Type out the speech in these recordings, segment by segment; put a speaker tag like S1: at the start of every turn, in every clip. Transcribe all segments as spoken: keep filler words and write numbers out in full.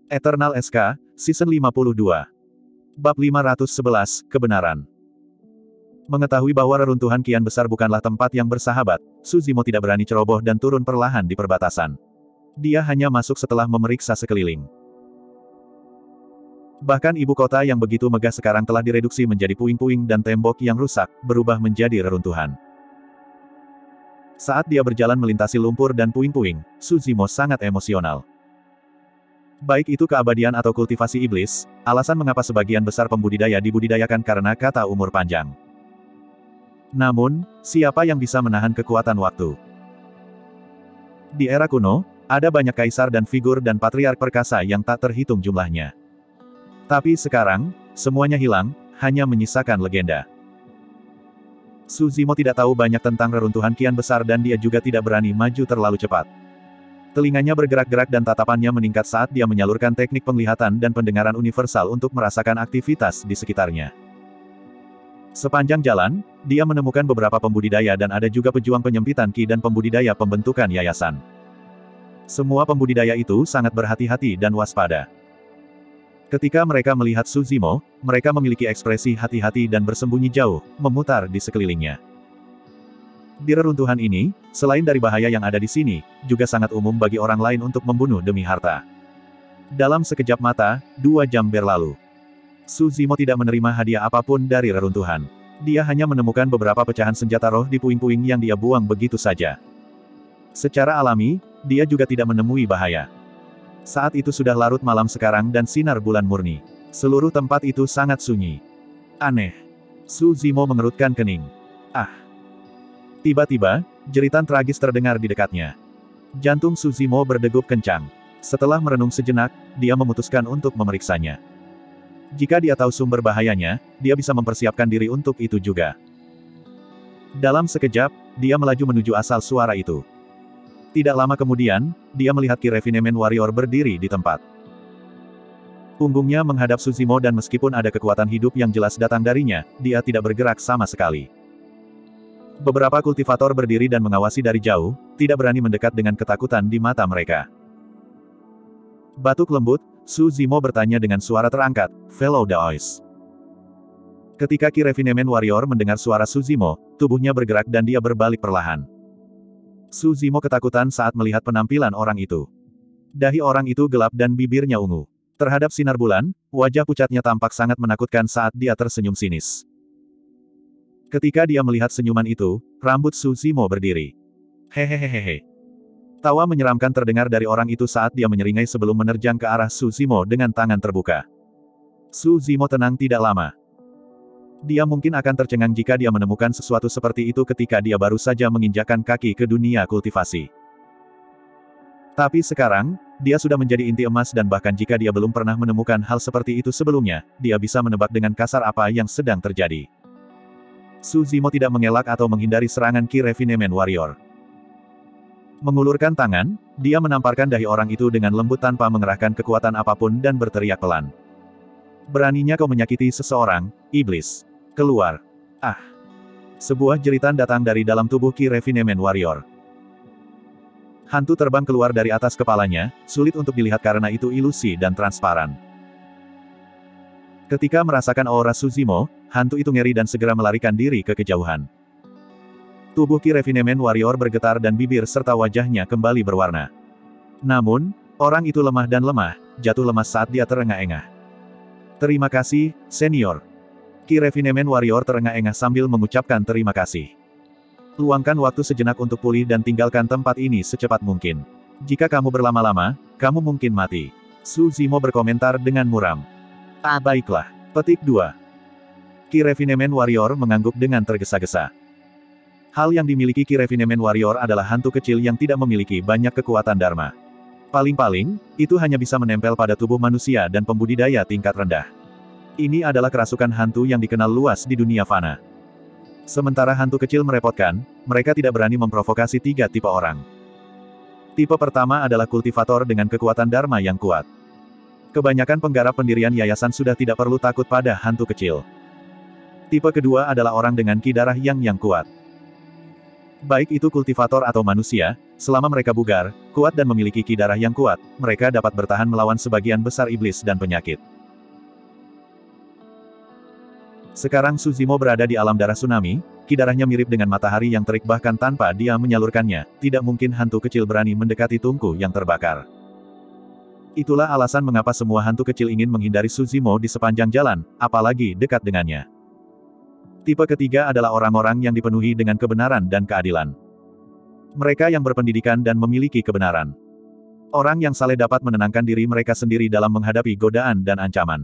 S1: Eternal S K, Season lima puluh dua. Bab lima ratus sebelas, Kebenaran. Mengetahui bahwa reruntuhan kian besar bukanlah tempat yang bersahabat, Suzimo tidak berani ceroboh dan turun perlahan di perbatasan. Dia hanya masuk setelah memeriksa sekeliling. Bahkan ibu kota yang begitu megah sekarang telah direduksi menjadi puing-puing dan tembok yang rusak, berubah menjadi reruntuhan. Saat dia berjalan melintasi lumpur dan puing-puing, Suzimo sangat emosional. Baik itu keabadian atau kultivasi iblis, alasan mengapa sebagian besar pembudidaya dibudidayakan karena kata umur panjang. Namun, siapa yang bisa menahan kekuatan waktu? Di era kuno, ada banyak kaisar dan figur dan patriark perkasa yang tak terhitung jumlahnya. Tapi sekarang, semuanya hilang, hanya menyisakan legenda. Suzimo tidak tahu banyak tentang reruntuhan kian besar dan dia juga tidak berani maju terlalu cepat. Telinganya bergerak-gerak dan tatapannya meningkat saat dia menyalurkan teknik penglihatan dan pendengaran universal untuk merasakan aktivitas di sekitarnya. Sepanjang jalan, dia menemukan beberapa pembudidaya dan ada juga pejuang penyempitan ki dan pembudidaya pembentukan yayasan. Semua pembudidaya itu sangat berhati-hati dan waspada. Ketika mereka melihat Suzimo, mereka memiliki ekspresi hati-hati dan bersembunyi jauh, memutar di sekelilingnya. Di reruntuhan ini, selain dari bahaya yang ada di sini, juga sangat umum bagi orang lain untuk membunuh demi harta. Dalam sekejap mata, dua jam berlalu. Suzimo tidak menerima hadiah apapun dari reruntuhan. Dia hanya menemukan beberapa pecahan senjata roh di puing-puing yang dia buang begitu saja. Secara alami, dia juga tidak menemui bahaya. Saat itu sudah larut malam sekarang dan sinar bulan murni. Seluruh tempat itu sangat sunyi. Aneh. Suzimo mengerutkan kening. Ah! Tiba-tiba, jeritan tragis terdengar di dekatnya. Jantung Suzimo berdegup kencang. Setelah merenung sejenak, dia memutuskan untuk memeriksanya. Jika dia tahu sumber bahayanya, dia bisa mempersiapkan diri untuk itu juga. Dalam sekejap, dia melaju menuju asal suara itu. Tidak lama kemudian, dia melihat Ki Refinement Warrior berdiri di tempat. Punggungnya menghadap Suzimo dan meskipun ada kekuatan hidup yang jelas datang darinya, dia tidak bergerak sama sekali. Beberapa kultivator berdiri dan mengawasi dari jauh, tidak berani mendekat dengan ketakutan di mata mereka. Batuk lembut, Suzimo bertanya dengan suara terangkat, "Fellow Daoist." Ketika Ki Refinement Warrior mendengar suara Suzimo, tubuhnya bergerak dan dia berbalik perlahan. Suzimo ketakutan saat melihat penampilan orang itu. Dahi orang itu gelap dan bibirnya ungu. Terhadap sinar bulan, wajah pucatnya tampak sangat menakutkan saat dia tersenyum sinis. Ketika dia melihat senyuman itu, rambut Suzimo berdiri. Hehehehe. Tawa menyeramkan terdengar dari orang itu saat dia menyeringai sebelum menerjang ke arah Suzimo dengan tangan terbuka. Suzimo tenang tidak lama. Dia mungkin akan tercengang jika dia menemukan sesuatu seperti itu ketika dia baru saja menginjakkan kaki ke dunia kultivasi. Tapi sekarang, dia sudah menjadi inti emas dan bahkan jika dia belum pernah menemukan hal seperti itu sebelumnya, dia bisa menebak dengan kasar apa yang sedang terjadi. Suzimo tidak mengelak atau menghindari serangan Ki Refinement Warrior. Mengulurkan tangan, dia menamparkan dahi orang itu dengan lembut tanpa mengerahkan kekuatan apapun dan berteriak pelan. "Beraninya kau menyakiti seseorang, iblis. Keluar." Ah! Sebuah jeritan datang dari dalam tubuh Ki Refinement Warrior. Hantu terbang keluar dari atas kepalanya, sulit untuk dilihat karena itu ilusi dan transparan. Ketika merasakan aura Suzimo, hantu itu ngeri dan segera melarikan diri ke kejauhan. Tubuh Ki Refinement Warrior bergetar dan bibir serta wajahnya kembali berwarna. Namun, orang itu lemah dan lemah, jatuh lemas saat dia terengah-engah. "Terima kasih, senior." Ki Refinement Warrior terengah-engah sambil mengucapkan terima kasih. "Luangkan waktu sejenak untuk pulih dan tinggalkan tempat ini secepat mungkin. Jika kamu berlama-lama, kamu mungkin mati." Suzimo berkomentar dengan muram. "Ah, baiklah." Petik dua. Ki Refinement Warrior mengangguk dengan tergesa-gesa. Hal yang dimiliki Ki Refinement Warrior adalah hantu kecil yang tidak memiliki banyak kekuatan dharma. Paling-paling, itu hanya bisa menempel pada tubuh manusia dan pembudidaya tingkat rendah. Ini adalah kerasukan hantu yang dikenal luas di dunia fana. Sementara hantu kecil merepotkan, mereka tidak berani memprovokasi tiga tipe orang. Tipe pertama adalah kultivator dengan kekuatan dharma yang kuat. Kebanyakan penggarap pendirian yayasan sudah tidak perlu takut pada hantu kecil. Tipe kedua adalah orang dengan ki darah yang yang kuat. Baik itu kultivator atau manusia, selama mereka bugar, Kuat dan memiliki ki darah yang kuat, mereka dapat bertahan melawan sebagian besar iblis dan penyakit. Sekarang Suzimo berada di alam darah tsunami, ki darahnya mirip dengan matahari yang terik bahkan tanpa dia menyalurkannya, tidak mungkin hantu kecil berani mendekati tungku yang terbakar. Itulah alasan mengapa semua hantu kecil ingin menghindari Suzimo di sepanjang jalan, apalagi dekat dengannya. Tipe ketiga adalah orang-orang yang dipenuhi dengan kebenaran dan keadilan. Mereka yang berpendidikan dan memiliki kebenaran. Orang yang saleh dapat menenangkan diri mereka sendiri dalam menghadapi godaan dan ancaman.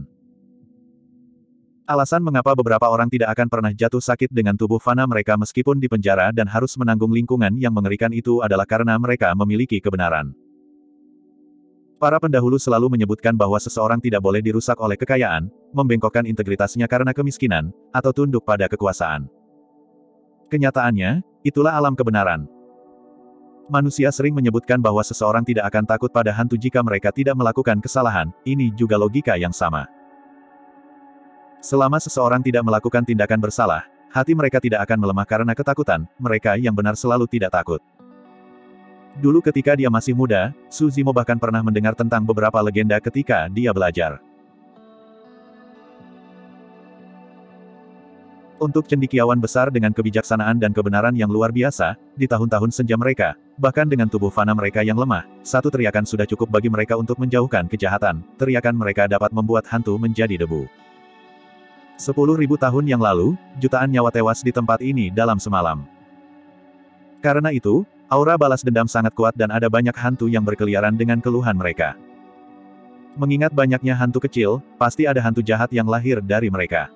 S1: Alasan mengapa beberapa orang tidak akan pernah jatuh sakit dengan tubuh fana mereka meskipun di penjara dan harus menanggung lingkungan yang mengerikan itu adalah karena mereka memiliki kebenaran. Para pendahulu selalu menyebutkan bahwa seseorang tidak boleh dirusak oleh kekayaan, membengkokkan integritasnya karena kemiskinan, atau tunduk pada kekuasaan. Kenyataannya, itulah alam kebenaran. Manusia sering menyebutkan bahwa seseorang tidak akan takut pada hantu jika mereka tidak melakukan kesalahan, ini juga logika yang sama. Selama seseorang tidak melakukan tindakan bersalah, hati mereka tidak akan melemah karena ketakutan, mereka yang benar selalu tidak takut. Dulu ketika dia masih muda, Suzimo bahkan pernah mendengar tentang beberapa legenda ketika dia belajar. Untuk cendekiawan besar dengan kebijaksanaan dan kebenaran yang luar biasa, di tahun-tahun senja mereka, bahkan dengan tubuh fana mereka yang lemah, satu teriakan sudah cukup bagi mereka untuk menjauhkan kejahatan, teriakan mereka dapat membuat hantu menjadi debu. Sepuluh ribu tahun yang lalu, jutaan nyawa tewas di tempat ini dalam semalam. Karena itu, aura balas dendam sangat kuat dan ada banyak hantu yang berkeliaran dengan keluhan mereka. Mengingat banyaknya hantu kecil, pasti ada hantu jahat yang lahir dari mereka.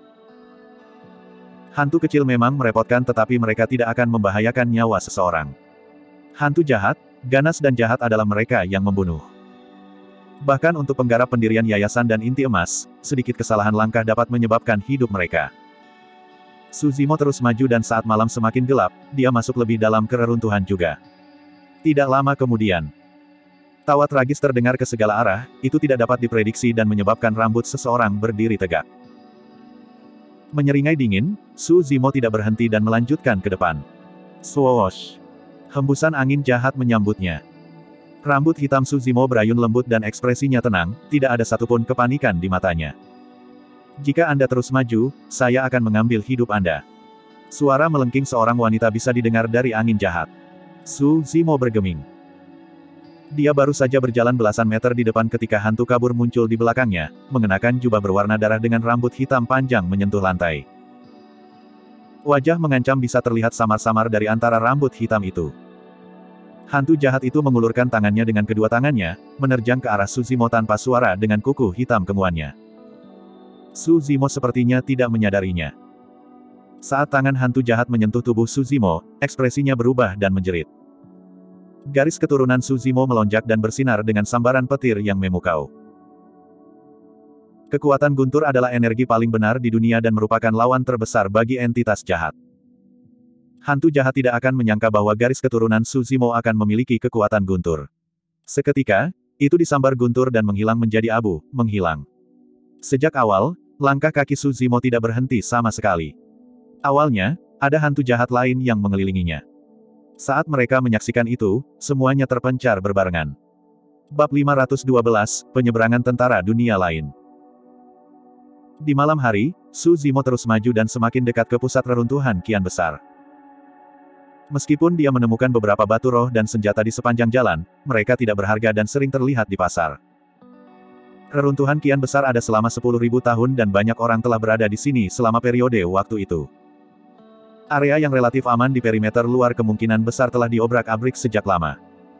S1: Hantu kecil memang merepotkan tetapi mereka tidak akan membahayakan nyawa seseorang. Hantu jahat, ganas dan jahat adalah mereka yang membunuh. Bahkan untuk penggarap pendirian yayasan dan inti emas, sedikit kesalahan langkah dapat menyebabkan hidup mereka. Suzimo terus maju dan saat malam semakin gelap, dia masuk lebih dalam ke reruntuhan juga. Tidak lama kemudian, tawa tragis terdengar ke segala arah, itu tidak dapat diprediksi dan menyebabkan rambut seseorang berdiri tegak. Menyeringai dingin, Suzimo tidak berhenti dan melanjutkan ke depan. Swoosh! Hembusan angin jahat menyambutnya. Rambut hitam Suzimo berayun lembut dan ekspresinya tenang, tidak ada satupun kepanikan di matanya. Jika Anda terus maju, saya akan mengambil hidup Anda. Suara melengking seorang wanita bisa didengar dari angin jahat. Suzimo bergeming. Dia baru saja berjalan belasan meter di depan ketika hantu kabur muncul di belakangnya, mengenakan jubah berwarna darah dengan rambut hitam panjang menyentuh lantai. Wajah mengancam bisa terlihat samar-samar dari antara rambut hitam itu. Hantu jahat itu mengulurkan tangannya dengan kedua tangannya, menerjang ke arah Suzimo tanpa suara dengan kuku hitam kemuannya. Suzimo sepertinya tidak menyadarinya. Saat tangan hantu jahat menyentuh tubuh Suzimo, ekspresinya berubah dan menjerit. Garis keturunan Suzimo melonjak dan bersinar dengan sambaran petir yang memukau. Kekuatan guntur adalah energi paling benar di dunia dan merupakan lawan terbesar bagi entitas jahat. Hantu jahat tidak akan menyangka bahwa garis keturunan Suzimo akan memiliki kekuatan guntur. Seketika, itu disambar guntur dan menghilang menjadi abu, menghilang. Sejak awal, langkah kaki Suzimo tidak berhenti sama sekali. Awalnya, ada hantu jahat lain yang mengelilinginya. Saat mereka menyaksikan itu, semuanya terpencar berbarengan. Bab lima ratus dua belas, Penyeberangan Tentara Dunia Lain. Di malam hari, Suzimo terus maju dan semakin dekat ke pusat reruntuhan kian besar. Meskipun dia menemukan beberapa batu roh dan senjata di sepanjang jalan, mereka tidak berharga dan sering terlihat di pasar. Reruntuhan kian besar ada selama sepuluh ribu tahun dan banyak orang telah berada di sini selama periode waktu itu. Area yang relatif aman di perimeter luar kemungkinan besar telah diobrak-abrik sejak lama.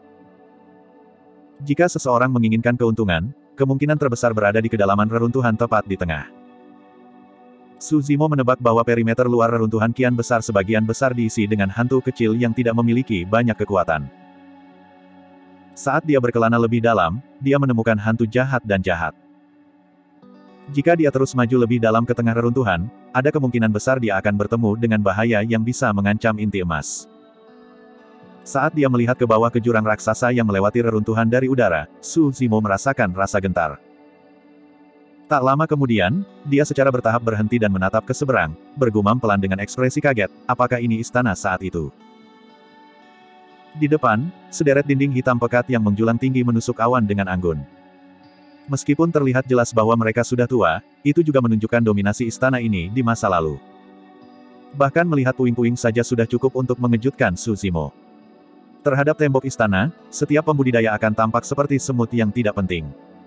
S1: Jika seseorang menginginkan keuntungan, kemungkinan terbesar berada di kedalaman reruntuhan tepat di tengah. Suzimo menebak bahwa perimeter luar reruntuhan kian besar sebagian besar diisi dengan hantu kecil yang tidak memiliki banyak kekuatan. Saat dia berkelana lebih dalam, dia menemukan hantu jahat dan jahat. Jika dia terus maju lebih dalam ke tengah reruntuhan, ada kemungkinan besar dia akan bertemu dengan bahaya yang bisa mengancam inti emas. Saat dia melihat ke bawah ke jurang raksasa yang melewati reruntuhan dari udara, Suzimo merasakan rasa gentar. Tak lama kemudian, dia secara bertahap berhenti dan menatap ke seberang, bergumam pelan dengan ekspresi kaget, apakah ini istana saat itu? Di depan, sederet dinding hitam pekat yang menjulang tinggi menusuk awan dengan anggun. Meskipun terlihat jelas bahwa mereka sudah tua, itu juga menunjukkan dominasi istana ini di masa lalu. Bahkan melihat puing-puing saja sudah cukup untuk mengejutkan Su Zimo. Terhadap tembok istana, setiap pembudidaya akan tampak seperti semut yang tidak penting.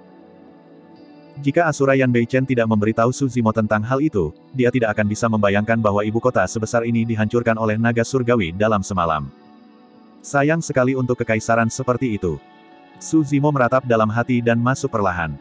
S1: Jika Asura Yan Beichen tidak memberitahu Su Zimo tentang hal itu, dia tidak akan bisa membayangkan bahwa ibu kota sebesar ini dihancurkan oleh naga surgawi dalam semalam. Sayang sekali untuk kekaisaran seperti itu. Su Zimo meratap dalam hati dan masuk perlahan.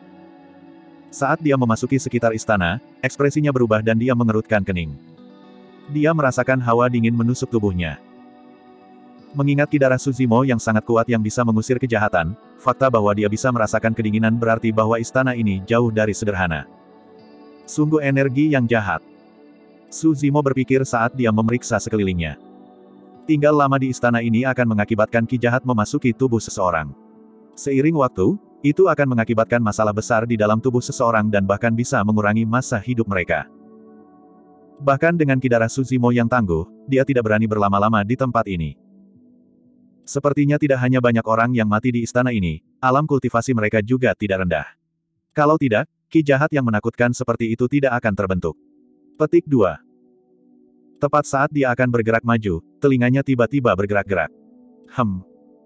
S1: Saat dia memasuki sekitar istana, ekspresinya berubah dan dia mengerutkan kening. Dia merasakan hawa dingin menusuk tubuhnya. Mengingat ki darah Su Zimo yang sangat kuat yang bisa mengusir kejahatan, fakta bahwa dia bisa merasakan kedinginan berarti bahwa istana ini jauh dari sederhana. Sungguh energi yang jahat. Su Zimo berpikir saat dia memeriksa sekelilingnya. Tinggal lama di istana ini akan mengakibatkan ki jahat memasuki tubuh seseorang. Seiring waktu, itu akan mengakibatkan masalah besar di dalam tubuh seseorang dan bahkan bisa mengurangi masa hidup mereka. Bahkan dengan ki darah Su Zimo yang tangguh, dia tidak berani berlama-lama di tempat ini. Sepertinya tidak hanya banyak orang yang mati di istana ini, alam kultivasi mereka juga tidak rendah. Kalau tidak, ki jahat yang menakutkan seperti itu tidak akan terbentuk. Petik dua. Tepat saat dia akan bergerak maju, telinganya tiba-tiba bergerak-gerak. Hem.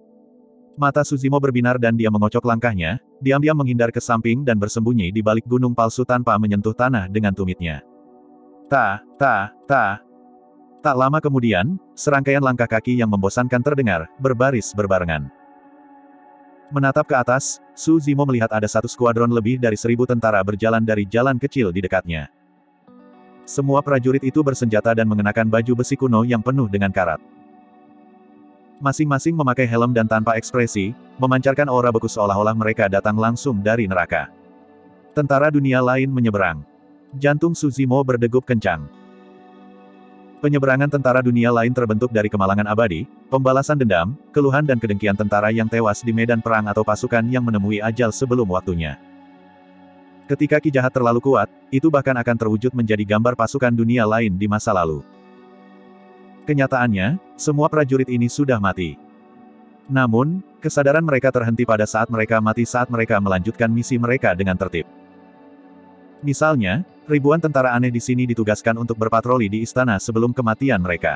S1: Mata Su Zimo berbinar dan dia mengocok langkahnya, diam-diam menghindar ke samping dan bersembunyi di balik gunung palsu tanpa menyentuh tanah dengan tumitnya. Ta, ta, ta. Tak lama kemudian, serangkaian langkah kaki yang membosankan terdengar, berbaris berbarengan. Menatap ke atas, Su Zimo melihat ada satu skuadron lebih dari seribu tentara berjalan dari jalan kecil di dekatnya. Semua prajurit itu bersenjata dan mengenakan baju besi kuno yang penuh dengan karat. Masing-masing memakai helm dan tanpa ekspresi, memancarkan aura beku seolah-olah mereka datang langsung dari neraka. Tentara dunia lain menyeberang. Jantung Su Zimo berdegup kencang. Penyeberangan tentara dunia lain terbentuk dari kemalangan abadi, pembalasan dendam, keluhan dan kedengkian tentara yang tewas di medan perang atau pasukan yang menemui ajal sebelum waktunya. Ketika ki jahat terlalu kuat, itu bahkan akan terwujud menjadi gambar pasukan dunia lain di masa lalu. Kenyataannya, semua prajurit ini sudah mati. Namun, kesadaran mereka terhenti pada saat mereka mati saat mereka melanjutkan misi mereka dengan tertib. Misalnya, ribuan tentara aneh di sini ditugaskan untuk berpatroli di istana sebelum kematian mereka.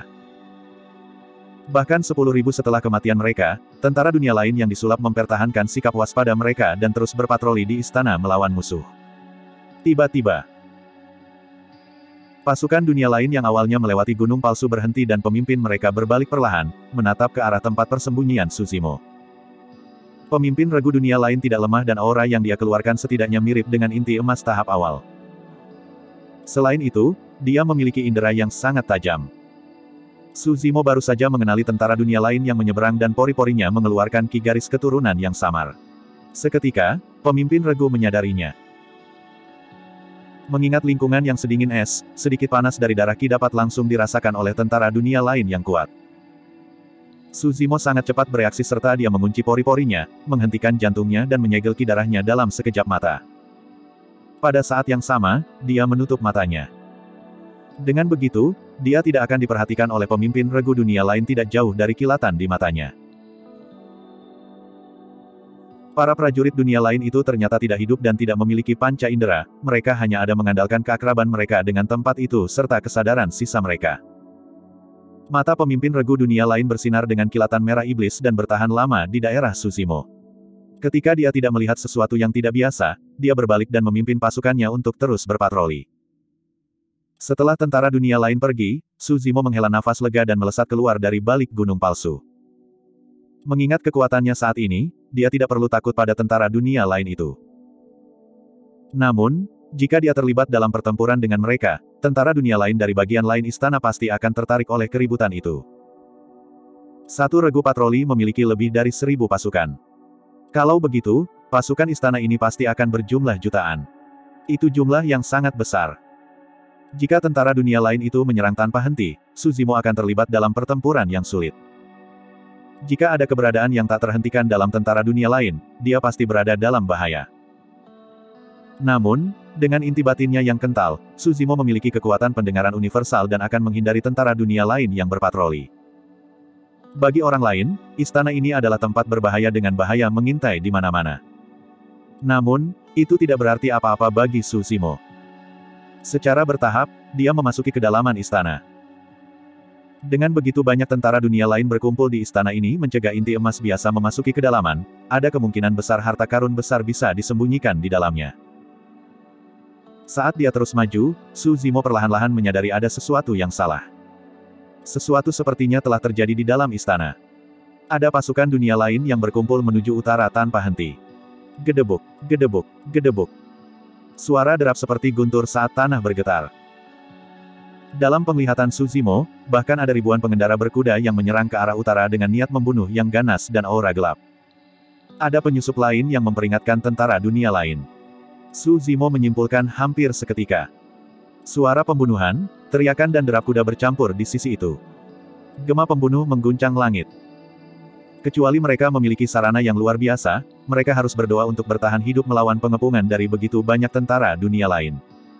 S1: Bahkan sepuluh ribu setelah kematian mereka, tentara dunia lain yang disulap mempertahankan sikap waspada mereka dan terus berpatroli di istana melawan musuh. Tiba-tiba, pasukan dunia lain yang awalnya melewati gunung palsu berhenti dan pemimpin mereka berbalik perlahan, menatap ke arah tempat persembunyian Su Zimo. Pemimpin regu dunia lain tidak lemah dan aura yang dia keluarkan setidaknya mirip dengan inti emas tahap awal. Selain itu, dia memiliki indera yang sangat tajam. Su Zimo baru saja mengenali tentara dunia lain yang menyeberang dan pori-porinya mengeluarkan ki garis keturunan yang samar. Seketika, pemimpin regu menyadarinya. Mengingat lingkungan yang sedingin es, sedikit panas dari darah ki dapat langsung dirasakan oleh tentara dunia lain yang kuat. Su Zimo sangat cepat bereaksi serta dia mengunci pori-porinya, menghentikan jantungnya dan menyegel ki darahnya dalam sekejap mata. Pada saat yang sama, dia menutup matanya. Dengan begitu, dia tidak akan diperhatikan oleh pemimpin regu dunia lain tidak jauh dari kilatan di matanya. Para prajurit dunia lain itu ternyata tidak hidup dan tidak memiliki panca indera, mereka hanya ada mengandalkan keakraban mereka dengan tempat itu serta kesadaran sisa mereka. Mata pemimpin regu dunia lain bersinar dengan kilatan merah iblis dan bertahan lama di daerah Su Zimo. Ketika dia tidak melihat sesuatu yang tidak biasa, dia berbalik dan memimpin pasukannya untuk terus berpatroli. Setelah tentara dunia lain pergi, Su Zimo menghela nafas lega dan melesat keluar dari balik gunung palsu. Mengingat kekuatannya saat ini, dia tidak perlu takut pada tentara dunia lain itu. Namun, jika dia terlibat dalam pertempuran dengan mereka, tentara dunia lain dari bagian lain istana pasti akan tertarik oleh keributan itu. Satu regu patroli memiliki lebih dari seribu pasukan. Kalau begitu, pasukan istana ini pasti akan berjumlah jutaan. Itu jumlah yang sangat besar. Jika tentara dunia lain itu menyerang tanpa henti, Su Zimo akan terlibat dalam pertempuran yang sulit. Jika ada keberadaan yang tak terhentikan dalam tentara dunia lain, dia pasti berada dalam bahaya. Namun, dengan inti batinnya yang kental, Su Zimo memiliki kekuatan pendengaran universal dan akan menghindari tentara dunia lain yang berpatroli. Bagi orang lain, istana ini adalah tempat berbahaya dengan bahaya mengintai di mana-mana. Namun, itu tidak berarti apa-apa bagi Su Zimo. Secara bertahap, dia memasuki kedalaman istana. Dengan begitu banyak tentara dunia lain berkumpul di istana ini mencegah inti emas biasa memasuki kedalaman, ada kemungkinan besar harta karun besar bisa disembunyikan di dalamnya. Saat dia terus maju, Su Zimo perlahan-lahan menyadari ada sesuatu yang salah. Sesuatu sepertinya telah terjadi di dalam istana. Ada pasukan dunia lain yang berkumpul menuju utara tanpa henti. Gedebuk, gedebuk, gedebuk. Suara derap seperti guntur saat tanah bergetar. Dalam penglihatan Su Zimo, bahkan ada ribuan pengendara berkuda yang menyerang ke arah utara dengan niat membunuh yang ganas dan aura gelap. Ada penyusup lain yang memperingatkan tentara dunia lain. Su Zimo menyimpulkan hampir seketika. Suara pembunuhan, teriakan dan derap kuda bercampur di sisi itu. Gema pembunuh mengguncang langit. Kecuali mereka memiliki sarana yang luar biasa, mereka harus berdoa untuk bertahan hidup melawan pengepungan dari begitu banyak tentara dunia lain.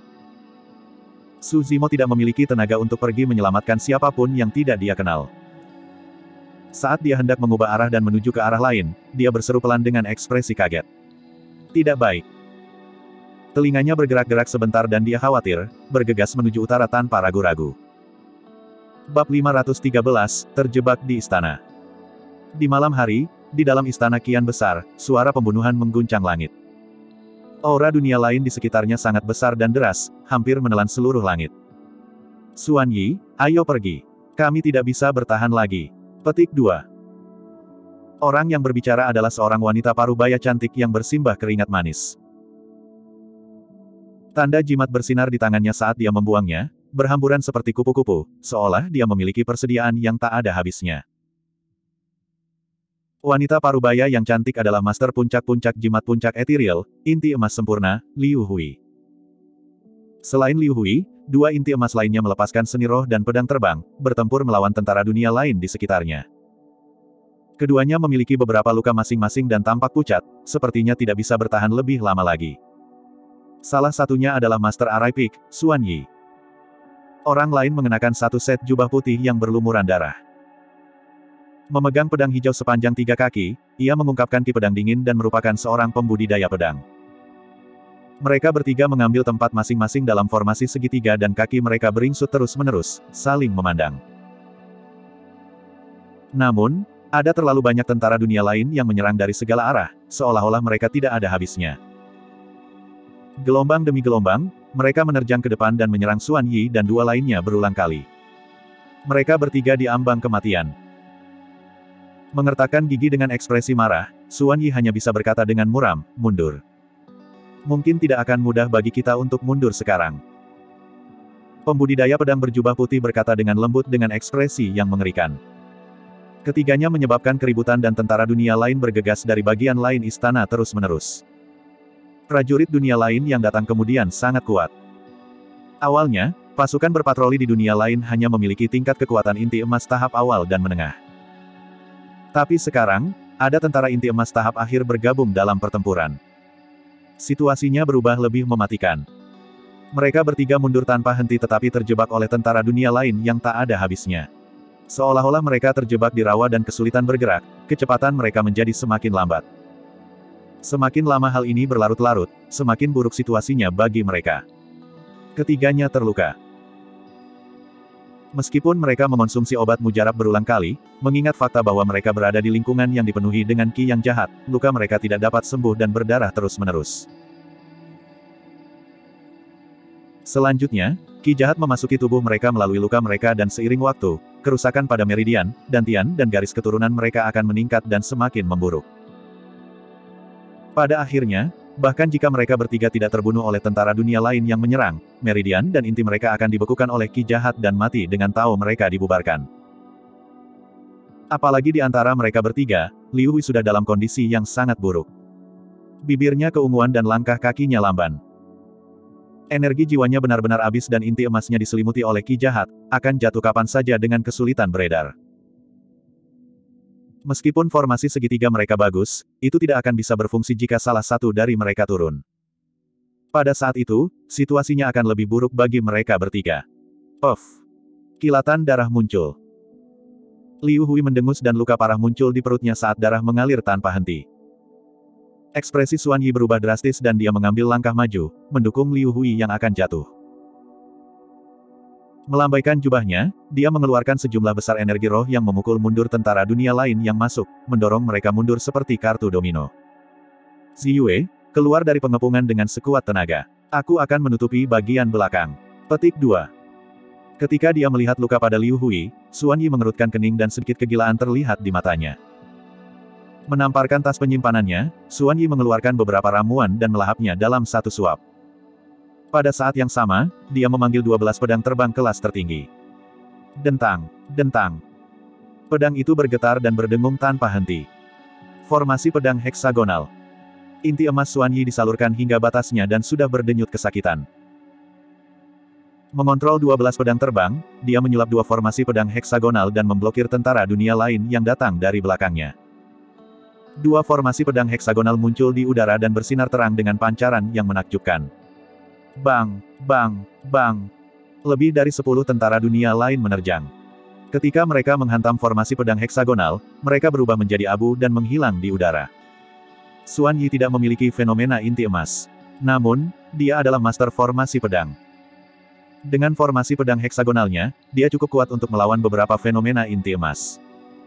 S1: Su Zimo tidak memiliki tenaga untuk pergi menyelamatkan siapapun yang tidak dia kenal. Saat dia hendak mengubah arah dan menuju ke arah lain, dia berseru pelan dengan ekspresi kaget. Tidak baik. Telinganya bergerak-gerak sebentar dan dia khawatir, bergegas menuju utara tanpa ragu-ragu. Bab lima ratus tiga belas, terjebak di istana. Di malam hari, di dalam istana kian besar, suara pembunuhan mengguncang langit. Aura dunia lain di sekitarnya sangat besar dan deras, hampir menelan seluruh langit. Xuan Yi, ayo pergi. Kami tidak bisa bertahan lagi. Petik dua. Orang yang berbicara adalah seorang wanita parubaya cantik yang bersimbah keringat manis. Tanda jimat bersinar di tangannya saat dia membuangnya, berhamburan seperti kupu-kupu, seolah dia memiliki persediaan yang tak ada habisnya. Wanita parubaya yang cantik adalah master puncak-puncak jimat puncak ethereal, inti emas sempurna, Liu Hui. Selain Liu Hui, dua inti emas lainnya melepaskan seni roh dan pedang terbang, bertempur melawan tentara dunia lain di sekitarnya. Keduanya memiliki beberapa luka masing-masing dan tampak pucat, sepertinya tidak bisa bertahan lebih lama lagi. Salah satunya adalah Master Arai Peak, Xuan Yi. Orang lain mengenakan satu set jubah putih yang berlumuran darah. Memegang pedang hijau sepanjang tiga kaki, ia mengungkapkan ki pedang dingin dan merupakan seorang pembudidaya pedang. Mereka bertiga mengambil tempat masing-masing dalam formasi segitiga dan kaki mereka beringsut terus-menerus, saling memandang. Namun, ada terlalu banyak tentara dunia lain yang menyerang dari segala arah, seolah-olah mereka tidak ada habisnya. Gelombang demi gelombang, mereka menerjang ke depan dan menyerang Xuan Yi dan dua lainnya berulang kali. Mereka bertiga diambang kematian. Mengertakkan gigi dengan ekspresi marah, Xuan Yi hanya bisa berkata dengan muram, mundur. Mungkin tidak akan mudah bagi kita untuk mundur sekarang. Pembudidaya pedang berjubah putih berkata dengan lembut dengan ekspresi yang mengerikan. Ketiganya menyebabkan keributan dan tentara dunia lain bergegas dari bagian lain istana terus-menerus. Prajurit dunia lain yang datang kemudian sangat kuat. Awalnya, pasukan berpatroli di dunia lain hanya memiliki tingkat kekuatan inti emas tahap awal dan menengah. Tapi sekarang, ada tentara inti emas tahap akhir bergabung dalam pertempuran. Situasinya berubah lebih mematikan. Mereka bertiga mundur tanpa henti tetapi terjebak oleh tentara dunia lain yang tak ada habisnya. Seolah-olah mereka terjebak di rawa dan kesulitan bergerak, kecepatan mereka menjadi semakin lambat. Semakin lama hal ini berlarut-larut, semakin buruk situasinya bagi mereka. Ketiganya terluka. Meskipun mereka mengonsumsi obat mujarab berulang kali, mengingat fakta bahwa mereka berada di lingkungan yang dipenuhi dengan ki yang jahat, luka mereka tidak dapat sembuh dan berdarah terus-menerus. Selanjutnya, ki jahat memasuki tubuh mereka melalui luka mereka dan seiring waktu, kerusakan pada meridian, dantian dan garis keturunan mereka akan meningkat dan semakin memburuk. Pada akhirnya, bahkan jika mereka bertiga tidak terbunuh oleh tentara dunia lain yang menyerang, meridian dan inti mereka akan dibekukan oleh ki jahat dan mati dengan tahu mereka dibubarkan. Apalagi di antara mereka bertiga, Liu Hui sudah dalam kondisi yang sangat buruk. Bibirnya keunguan dan langkah kakinya lamban. Energi jiwanya benar-benar habis dan inti emasnya diselimuti oleh ki jahat, akan jatuh kapan saja dengan kesulitan beredar. Meskipun formasi segitiga mereka bagus, itu tidak akan bisa berfungsi jika salah satu dari mereka turun. Pada saat itu, situasinya akan lebih buruk bagi mereka bertiga. Puff! Kilatan darah muncul. Liu Hui mendengus dan luka parah muncul di perutnya saat darah mengalir tanpa henti. Ekspresi Xuan Yi berubah drastis dan dia mengambil langkah maju, mendukung Liu Hui yang akan jatuh. Melambaikan jubahnya, dia mengeluarkan sejumlah besar energi roh yang memukul mundur tentara dunia lain yang masuk, mendorong mereka mundur seperti kartu domino. Ziyue, keluar dari pengepungan dengan sekuat tenaga. Aku akan menutupi bagian belakang. Petik dua. Ketika dia melihat luka pada Liu Hui, Xuan Yi mengerutkan kening dan sedikit kegilaan terlihat di matanya. Menamparkan tas penyimpanannya, Xuan Yi mengeluarkan beberapa ramuan dan melahapnya dalam satu suap. Pada saat yang sama, dia memanggil dua belas pedang terbang kelas tertinggi. Dentang, dentang. Pedang itu bergetar dan berdengung tanpa henti. Formasi pedang heksagonal. Inti emas Xuan Yi disalurkan hingga batasnya dan sudah berdenyut kesakitan. Mengontrol dua belas pedang terbang, dia menyulap dua formasi pedang heksagonal dan memblokir tentara dunia lain yang datang dari belakangnya. Dua formasi pedang heksagonal muncul di udara dan bersinar terang dengan pancaran yang menakjubkan. Bang, bang, bang. Lebih dari sepuluh tentara dunia lain menerjang. Ketika mereka menghantam formasi pedang heksagonal, mereka berubah menjadi abu dan menghilang di udara. Xuan Yi tidak memiliki fenomena inti emas. Namun, dia adalah master formasi pedang. Dengan formasi pedang heksagonalnya, dia cukup kuat untuk melawan beberapa fenomena inti emas.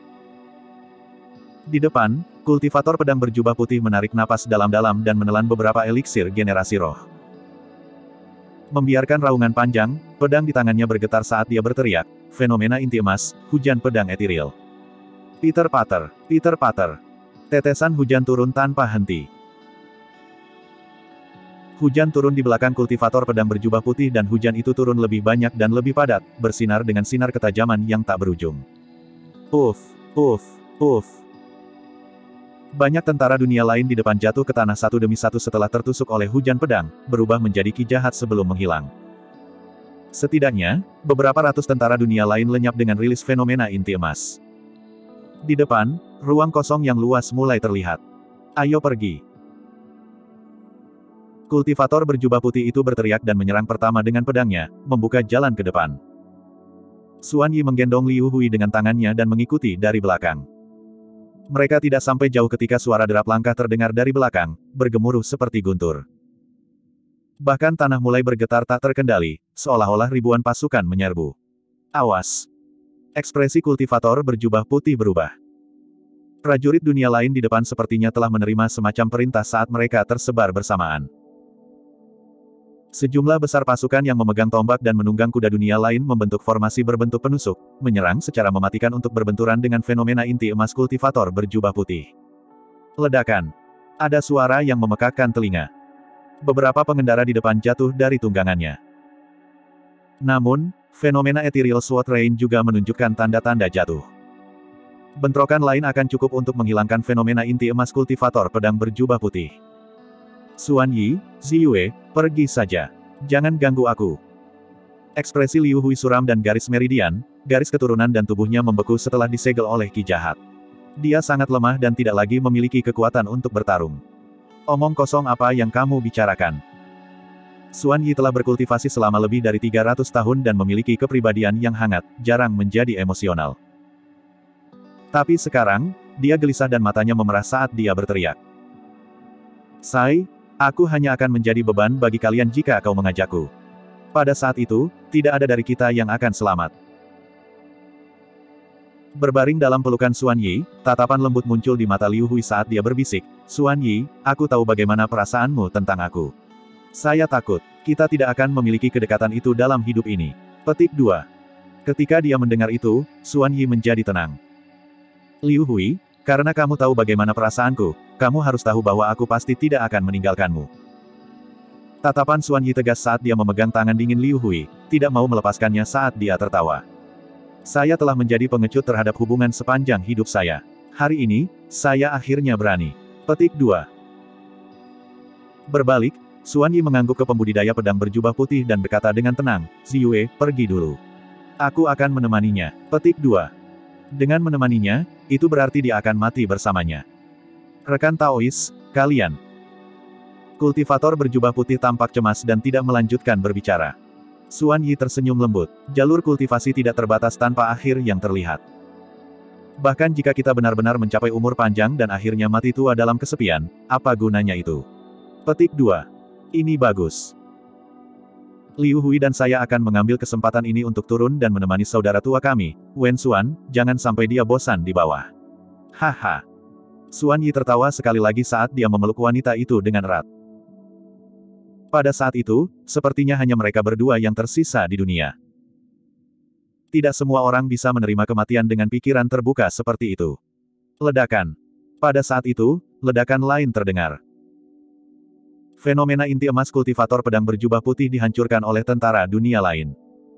S1: Di depan, kultivator pedang berjubah putih menarik napas dalam-dalam dan menelan beberapa eliksir generasi roh. Membiarkan raungan panjang, pedang di tangannya bergetar saat dia berteriak, fenomena inti emas, hujan pedang etiril. Peter Pater, Peter Pater. Tetesan hujan turun tanpa henti. Hujan turun di belakang kultivator pedang berjubah putih dan hujan itu turun lebih banyak dan lebih padat, bersinar dengan sinar ketajaman yang tak berujung. Uff, uff, uff. Banyak tentara dunia lain di depan jatuh ke tanah satu demi satu setelah tertusuk oleh hujan pedang, berubah menjadi ki jahat sebelum menghilang. Setidaknya, beberapa ratus tentara dunia lain lenyap dengan rilis fenomena inti emas. Di depan, ruang kosong yang luas mulai terlihat. Ayo pergi. Kultivator berjubah putih itu berteriak dan menyerang pertama dengan pedangnya, membuka jalan ke depan. Xuan Yi menggendong Liu Hui dengan tangannya dan mengikuti dari belakang. Mereka tidak sampai jauh ketika suara derap langkah terdengar dari belakang, bergemuruh seperti guntur. Bahkan tanah mulai bergetar tak terkendali, seolah-olah ribuan pasukan menyerbu. Awas! Ekspresi kultivator berjubah putih berubah. Prajurit dunia lain di depan sepertinya telah menerima semacam perintah saat mereka tersebar bersamaan. Sejumlah besar pasukan yang memegang tombak dan menunggang kuda dunia lain membentuk formasi berbentuk penusuk, menyerang secara mematikan untuk berbenturan dengan fenomena inti emas kultivator berjubah putih. Ledakan. Ada suara yang memekakkan telinga. Beberapa pengendara di depan jatuh dari tunggangannya. Namun, fenomena ethereal sword rain juga menunjukkan tanda-tanda jatuh. Bentrokan lain akan cukup untuk menghilangkan fenomena inti emas kultivator pedang berjubah putih. Xuan Yi, Ziyue, pergi saja. Jangan ganggu aku. Ekspresi Liu Hui suram dan garis meridian, garis keturunan dan tubuhnya membeku setelah disegel oleh ki jahat. Dia sangat lemah dan tidak lagi memiliki kekuatan untuk bertarung. Omong kosong apa yang kamu bicarakan? Xuan Yi telah berkultivasi selama lebih dari tiga ratus tahun dan memiliki kepribadian yang hangat, jarang menjadi emosional. Tapi sekarang, dia gelisah dan matanya memerah saat dia berteriak. Sai, aku hanya akan menjadi beban bagi kalian jika kau mengajakku. Pada saat itu, tidak ada dari kita yang akan selamat. Berbaring dalam pelukan Xuan Yi, tatapan lembut muncul di mata Liu Hui saat dia berbisik, Xuan Yi, aku tahu bagaimana perasaanmu tentang aku. Saya takut, kita tidak akan memiliki kedekatan itu dalam hidup ini. Petik dua. Ketika dia mendengar itu, Xuan Yi menjadi tenang. Liu Hui, karena kamu tahu bagaimana perasaanku, kamu harus tahu bahwa aku pasti tidak akan meninggalkanmu. Tatapan Xuan Yi tegas saat dia memegang tangan dingin Liu Hui, tidak mau melepaskannya saat dia tertawa. Saya telah menjadi pengecut terhadap hubungan sepanjang hidup saya. Hari ini, saya akhirnya berani. Petik dua. Berbalik, Xuan Yi mengangguk ke pembudidaya pedang berjubah putih dan berkata dengan tenang, Ziyue, pergi dulu. Aku akan menemaninya. Petik dua. Dengan menemaninya, itu berarti dia akan mati bersamanya. Rekan Taois, kalian. Kultivator berjubah putih tampak cemas dan tidak melanjutkan berbicara. Xuan Yi tersenyum lembut. Jalur kultivasi tidak terbatas tanpa akhir yang terlihat. Bahkan jika kita benar-benar mencapai umur panjang dan akhirnya mati tua dalam kesepian, apa gunanya itu? Petik dua. Ini bagus. Liu Hui dan saya akan mengambil kesempatan ini untuk turun dan menemani saudara tua kami, Wen Xuan, jangan sampai dia bosan di bawah. Haha. Xuan Yi tertawa sekali lagi saat dia memeluk wanita itu dengan erat. Pada saat itu, sepertinya hanya mereka berdua yang tersisa di dunia. Tidak semua orang bisa menerima kematian dengan pikiran terbuka seperti itu. Ledakan. Pada saat itu, ledakan lain terdengar. Fenomena inti emas kultivator pedang berjubah putih dihancurkan oleh tentara dunia lain.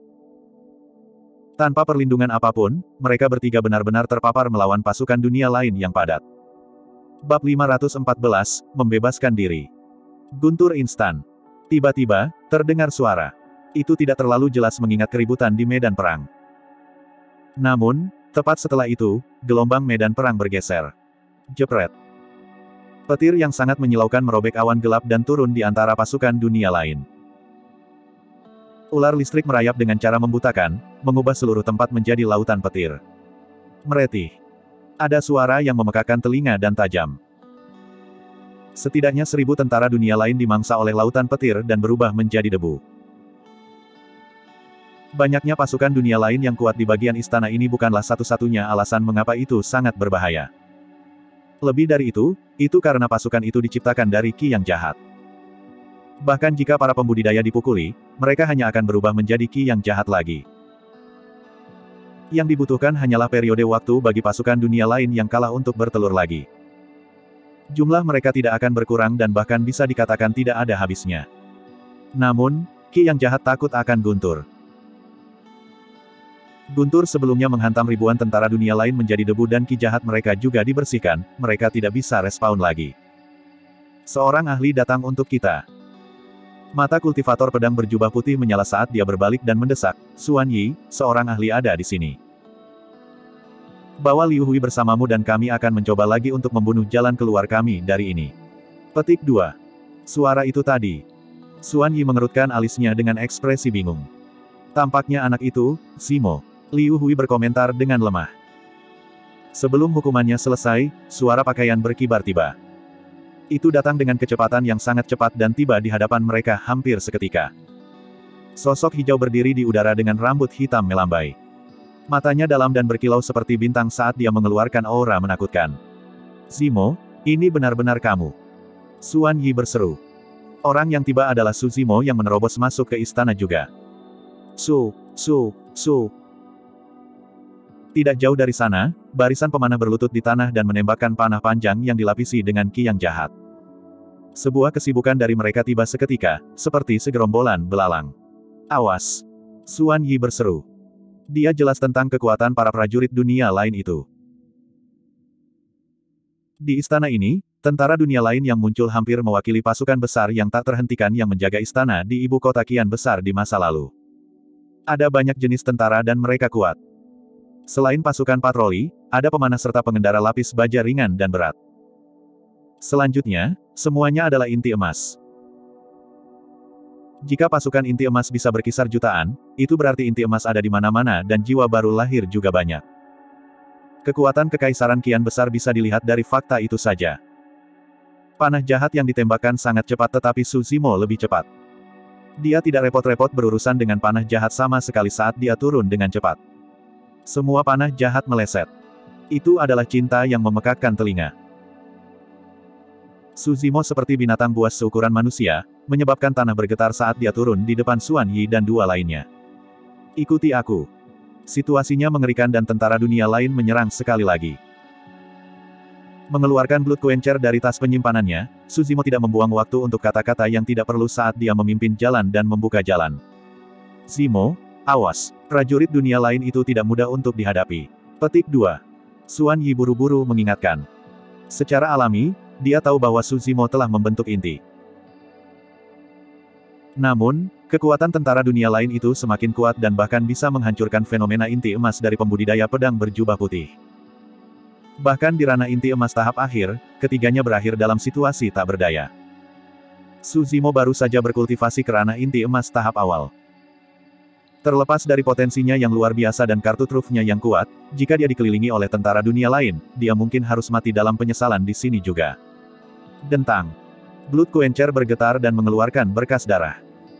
S1: Tanpa perlindungan apapun, mereka bertiga benar-benar terpapar melawan pasukan dunia lain yang padat. Bab lima ratus empat belas, Membebaskan Diri. Guntur instan. Tiba-tiba, terdengar suara. Itu tidak terlalu jelas mengingat keributan di medan perang. Namun, tepat setelah itu, gelombang medan perang bergeser. Jepret. Petir yang sangat menyilaukan merobek awan gelap dan turun di antara pasukan dunia lain. Ular listrik merayap dengan cara membutakan, mengubah seluruh tempat menjadi lautan petir. Meretih. Ada suara yang memekakan telinga dan tajam. Setidaknya seribu tentara dunia lain dimangsa oleh lautan petir dan berubah menjadi debu. Banyaknya pasukan dunia lain yang kuat di bagian istana ini bukanlah satu-satunya alasan mengapa itu sangat berbahaya. Lebih dari itu, itu karena pasukan itu diciptakan dari Qi yang jahat. Bahkan jika para pembudidaya dipukuli, mereka hanya akan berubah menjadi Qi yang jahat lagi. Yang dibutuhkan hanyalah periode waktu bagi pasukan dunia lain yang kalah untuk bertelur lagi. Jumlah mereka tidak akan berkurang dan bahkan bisa dikatakan tidak ada habisnya. Namun, Qi yang jahat takut akan Guntur. Guntur sebelumnya menghantam ribuan tentara dunia lain menjadi debu dan Qi jahat mereka juga dibersihkan, mereka tidak bisa respawn lagi. Seorang ahli datang untuk kita. Mata kultivator pedang berjubah putih menyala saat dia berbalik dan mendesak, Xuan Yi, seorang ahli ada di sini. Bawa Liu Hui bersamamu dan kami akan mencoba lagi untuk membunuh jalan keluar kami dari ini. Petik dua. Suara itu tadi. Xuan Yi mengerutkan alisnya dengan ekspresi bingung. Tampaknya anak itu, Zimo. Liu Hui berkomentar dengan lemah. Sebelum hukumannya selesai, suara pakaian berkibar tiba. Itu datang dengan kecepatan yang sangat cepat dan tiba di hadapan mereka hampir seketika. Sosok hijau berdiri di udara dengan rambut hitam melambai. Matanya dalam dan berkilau seperti bintang saat dia mengeluarkan aura menakutkan. Zimo, ini benar-benar kamu. Xuan Yi berseru. Orang yang tiba adalah Su Zimo yang menerobos masuk ke istana juga. Su, Su, Su. Tidak jauh dari sana, barisan pemanah berlutut di tanah dan menembakkan panah panjang yang dilapisi dengan Qi yang jahat. Sebuah kesibukan dari mereka tiba seketika, seperti segerombolan belalang. Awas! Xuan Yi berseru. Dia jelas tentang kekuatan para prajurit dunia lain itu. Di istana ini, tentara dunia lain yang muncul hampir mewakili pasukan besar yang tak terhentikan yang menjaga istana di ibu kota kian besar di masa lalu. Ada banyak jenis tentara dan mereka kuat. Selain pasukan patroli, ada pemanah serta pengendara lapis baja ringan dan berat. Selanjutnya, semuanya adalah inti emas. Jika pasukan inti emas bisa berkisar jutaan, itu berarti inti emas ada di mana-mana dan jiwa baru lahir juga banyak. Kekuatan kekaisaran kian besar bisa dilihat dari fakta itu saja. Panah jahat yang ditembakkan sangat cepat tetapi Su Zimo lebih cepat. Dia tidak repot-repot berurusan dengan panah jahat sama sekali saat dia turun dengan cepat. Semua panah jahat meleset. Itu adalah cinta yang memekakkan telinga. Su Zimo seperti binatang buas seukuran manusia, menyebabkan tanah bergetar saat dia turun di depan Xuan Yi dan dua lainnya. Ikuti aku. Situasinya mengerikan dan tentara dunia lain menyerang sekali lagi. Mengeluarkan Blood Quencher dari tas penyimpanannya, Su Zimo tidak membuang waktu untuk kata-kata yang tidak perlu saat dia memimpin jalan dan membuka jalan. Zimo, awas, prajurit dunia lain itu tidak mudah untuk dihadapi. Petik dua. Xuan Yi buru-buru mengingatkan. Secara alami, dia tahu bahwa Su Zimo telah membentuk inti. Namun, kekuatan tentara dunia lain itu semakin kuat dan bahkan bisa menghancurkan fenomena inti emas dari pembudidaya pedang berjubah putih. Bahkan di ranah inti emas tahap akhir, ketiganya berakhir dalam situasi tak berdaya. Su Zimo baru saja berkultivasi ke ranah inti emas tahap awal. Terlepas dari potensinya yang luar biasa dan kartu trufnya yang kuat, jika dia dikelilingi oleh tentara dunia lain, dia mungkin harus mati dalam penyesalan di sini juga. Dentang. Blood Quencher bergetar dan mengeluarkan berkas darah.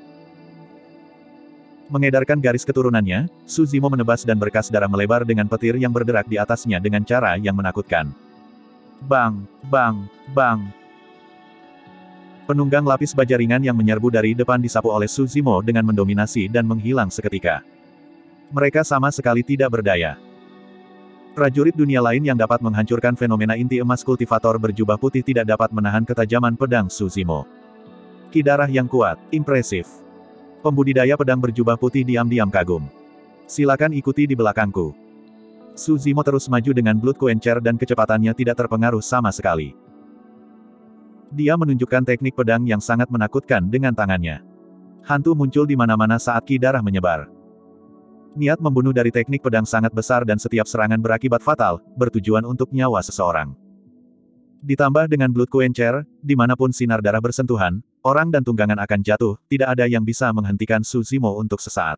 S1: Mengedarkan garis keturunannya, Su Zimo menebas dan berkas darah melebar dengan petir yang berderak di atasnya dengan cara yang menakutkan. Bang, bang, bang. Penunggang lapis baja ringan yang menyerbu dari depan disapu oleh Su Zimo dengan mendominasi dan menghilang seketika. Mereka sama sekali tidak berdaya. Prajurit dunia lain yang dapat menghancurkan fenomena inti emas kultivator berjubah putih tidak dapat menahan ketajaman pedang Su Zimo. Ki darah yang kuat, impresif. Pembudidaya pedang berjubah putih diam-diam kagum. Silakan ikuti di belakangku. Su Zimo terus maju dengan Blood Quencher dan kecepatannya tidak terpengaruh sama sekali. Dia menunjukkan teknik pedang yang sangat menakutkan dengan tangannya. Hantu muncul di mana-mana saat ki darah menyebar. Niat membunuh dari teknik pedang sangat besar dan setiap serangan berakibat fatal, bertujuan untuk nyawa seseorang. Ditambah dengan Blood Quencher, dimanapun sinar darah bersentuhan, orang dan tunggangan akan jatuh, tidak ada yang bisa menghentikan Su Zimo untuk sesaat.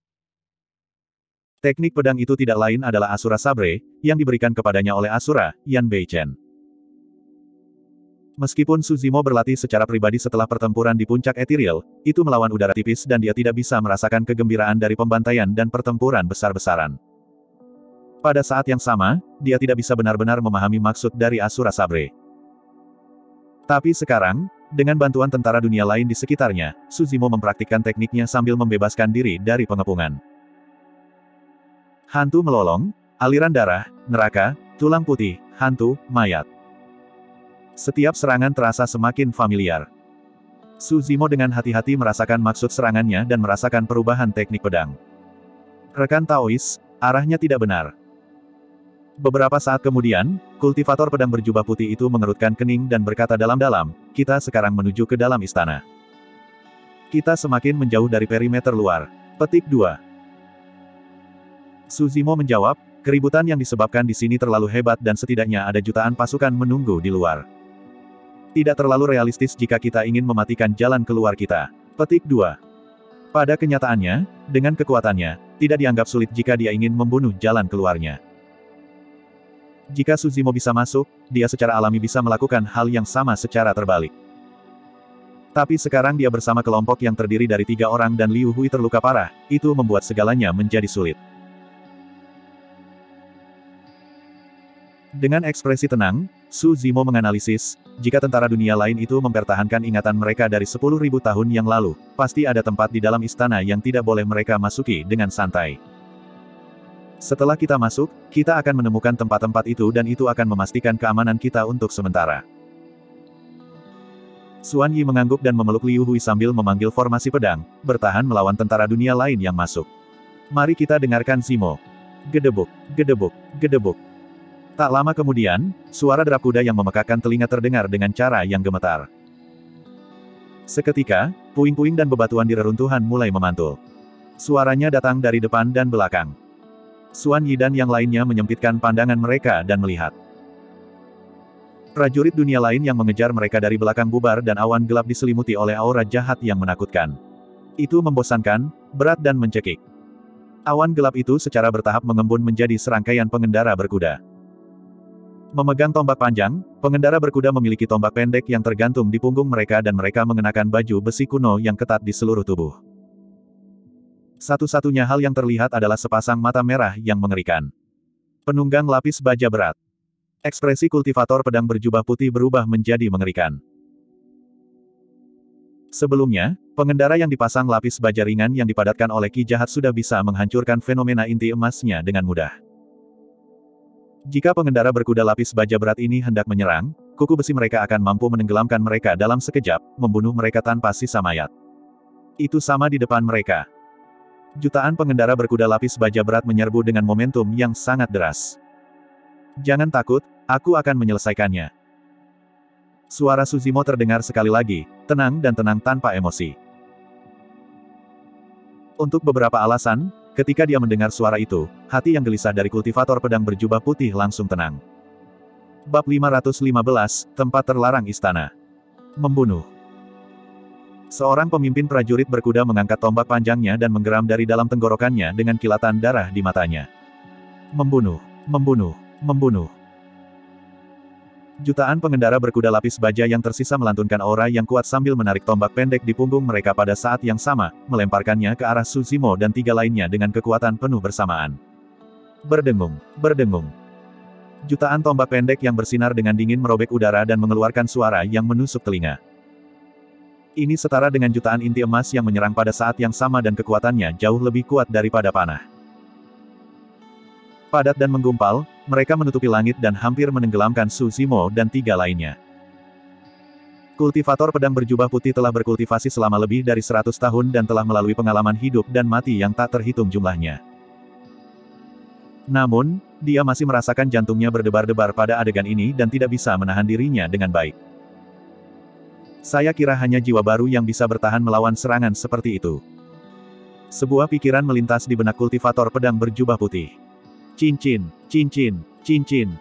S1: Teknik pedang itu tidak lain adalah Asura Sabre, yang diberikan kepadanya oleh Asura, Yan Beichen. Meskipun Su Zimo berlatih secara pribadi setelah pertempuran di puncak Ethereal, itu melawan udara tipis dan dia tidak bisa merasakan kegembiraan dari pembantaian dan pertempuran besar-besaran. Pada saat yang sama, dia tidak bisa benar-benar memahami maksud dari Asura Sabre. Tapi sekarang, dengan bantuan tentara dunia lain di sekitarnya, Su Zimo mempraktikkan tekniknya sambil membebaskan diri dari pengepungan. Hantu melolong, aliran darah, neraka, tulang putih, hantu, mayat. Setiap serangan terasa semakin familiar. Su Zimo dengan hati-hati merasakan maksud serangannya dan merasakan perubahan teknik pedang. Rekan Taois, arahnya tidak benar. Beberapa saat kemudian, kultivator pedang berjubah putih itu mengerutkan kening dan berkata dalam-dalam, kita sekarang menuju ke dalam istana. Kita semakin menjauh dari perimeter luar. Petik dua. Su Zimo menjawab, keributan yang disebabkan di sini terlalu hebat dan setidaknya ada jutaan pasukan menunggu di luar. Tidak terlalu realistis jika kita ingin mematikan jalan keluar kita. Petik dua. Pada kenyataannya, dengan kekuatannya, tidak dianggap sulit jika dia ingin membunuh jalan keluarnya. Jika Su Zimo bisa masuk, dia secara alami bisa melakukan hal yang sama secara terbalik. Tapi sekarang dia bersama kelompok yang terdiri dari tiga orang dan Liu Hui terluka parah, itu membuat segalanya menjadi sulit. Dengan ekspresi tenang, Su Zimo menganalisis, jika tentara dunia lain itu mempertahankan ingatan mereka dari sepuluh ribu tahun yang lalu, pasti ada tempat di dalam istana yang tidak boleh mereka masuki dengan santai. Setelah kita masuk, kita akan menemukan tempat-tempat itu dan itu akan memastikan keamanan kita untuk sementara. Xuan Yi mengangguk dan memeluk Liu Hui sambil memanggil formasi pedang, bertahan melawan tentara dunia lain yang masuk. Mari kita dengarkan Zimo. Gedebuk, gedebuk, gedebuk. Tak lama kemudian, suara derap kuda yang memekakkan telinga terdengar dengan cara yang gemetar. Seketika, puing-puing dan bebatuan di reruntuhan mulai memantul. Suaranya datang dari depan dan belakang. Xuan Yi dan yang lainnya menyempitkan pandangan mereka dan melihat. Prajurit dunia lain yang mengejar mereka dari belakang bubar dan awan gelap diselimuti oleh aura jahat yang menakutkan. Itu membosankan, berat dan mencekik. Awan gelap itu secara bertahap mengembun menjadi serangkaian pengendara berkuda. Memegang tombak panjang, pengendara berkuda memiliki tombak pendek yang tergantung di punggung mereka dan mereka mengenakan baju besi kuno yang ketat di seluruh tubuh. Satu-satunya hal yang terlihat adalah sepasang mata merah yang mengerikan. Penunggang lapis baja berat. Ekspresi kultivator pedang berjubah putih berubah menjadi mengerikan. Sebelumnya, pengendara yang dipasang lapis baja ringan yang dipadatkan oleh ki jahat sudah bisa menghancurkan fenomena inti emasnya dengan mudah. Jika pengendara berkuda lapis baja berat ini hendak menyerang, kuku besi mereka akan mampu menenggelamkan mereka dalam sekejap, membunuh mereka tanpa sisa mayat. Itu sama di depan mereka. Jutaan pengendara berkuda lapis baja berat menyerbu dengan momentum yang sangat deras. Jangan takut, aku akan menyelesaikannya. Suara Su Zimo terdengar sekali lagi, tenang dan tenang tanpa emosi. Untuk beberapa alasan, ketika dia mendengar suara itu, hati yang gelisah dari kultivator pedang berjubah putih langsung tenang. Bab lima ratus lima belas, Tempat Terlarang Istana. Membunuh. Seorang pemimpin prajurit berkuda mengangkat tombak panjangnya dan menggeram dari dalam tenggorokannya dengan kilatan darah di matanya. Membunuh, membunuh, membunuh. Jutaan pengendara berkuda lapis baja yang tersisa melantunkan aura yang kuat sambil menarik tombak pendek di punggung mereka pada saat yang sama, melemparkannya ke arah Suzimo dan tiga lainnya dengan kekuatan penuh bersamaan. Berdengung, berdengung. Jutaan tombak pendek yang bersinar dengan dingin merobek udara dan mengeluarkan suara yang menusuk telinga. Ini setara dengan jutaan inti emas yang menyerang pada saat yang sama dan kekuatannya jauh lebih kuat daripada panah. Padat dan menggumpal, mereka menutupi langit dan hampir menenggelamkan Suzimo dan tiga lainnya. Kultivator pedang berjubah putih telah berkultivasi selama lebih dari seratus tahun dan telah melalui pengalaman hidup dan mati yang tak terhitung jumlahnya. Namun, dia masih merasakan jantungnya berdebar-debar pada adegan ini dan tidak bisa menahan dirinya dengan baik. Saya kira hanya jiwa baru yang bisa bertahan melawan serangan seperti itu. Sebuah pikiran melintas di benak kultivator pedang berjubah putih. Cincin, cincin, cincin.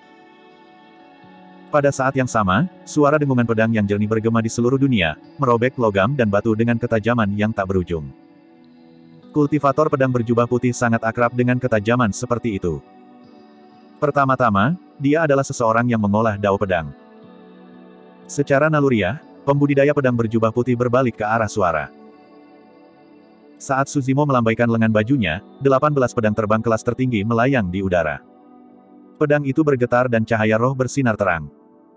S1: Pada saat yang sama, suara dengungan pedang yang jernih bergema di seluruh dunia, merobek logam dan batu dengan ketajaman yang tak berujung. Kultivator pedang berjubah putih sangat akrab dengan ketajaman seperti itu. Pertama-tama, dia adalah seseorang yang mengolah dao pedang. Secara naluriah, pembudidaya pedang berjubah putih berbalik ke arah suara. Saat Suzimo melambaikan lengan bajunya, delapan belas pedang terbang kelas tertinggi melayang di udara. Pedang itu bergetar dan cahaya roh bersinar terang.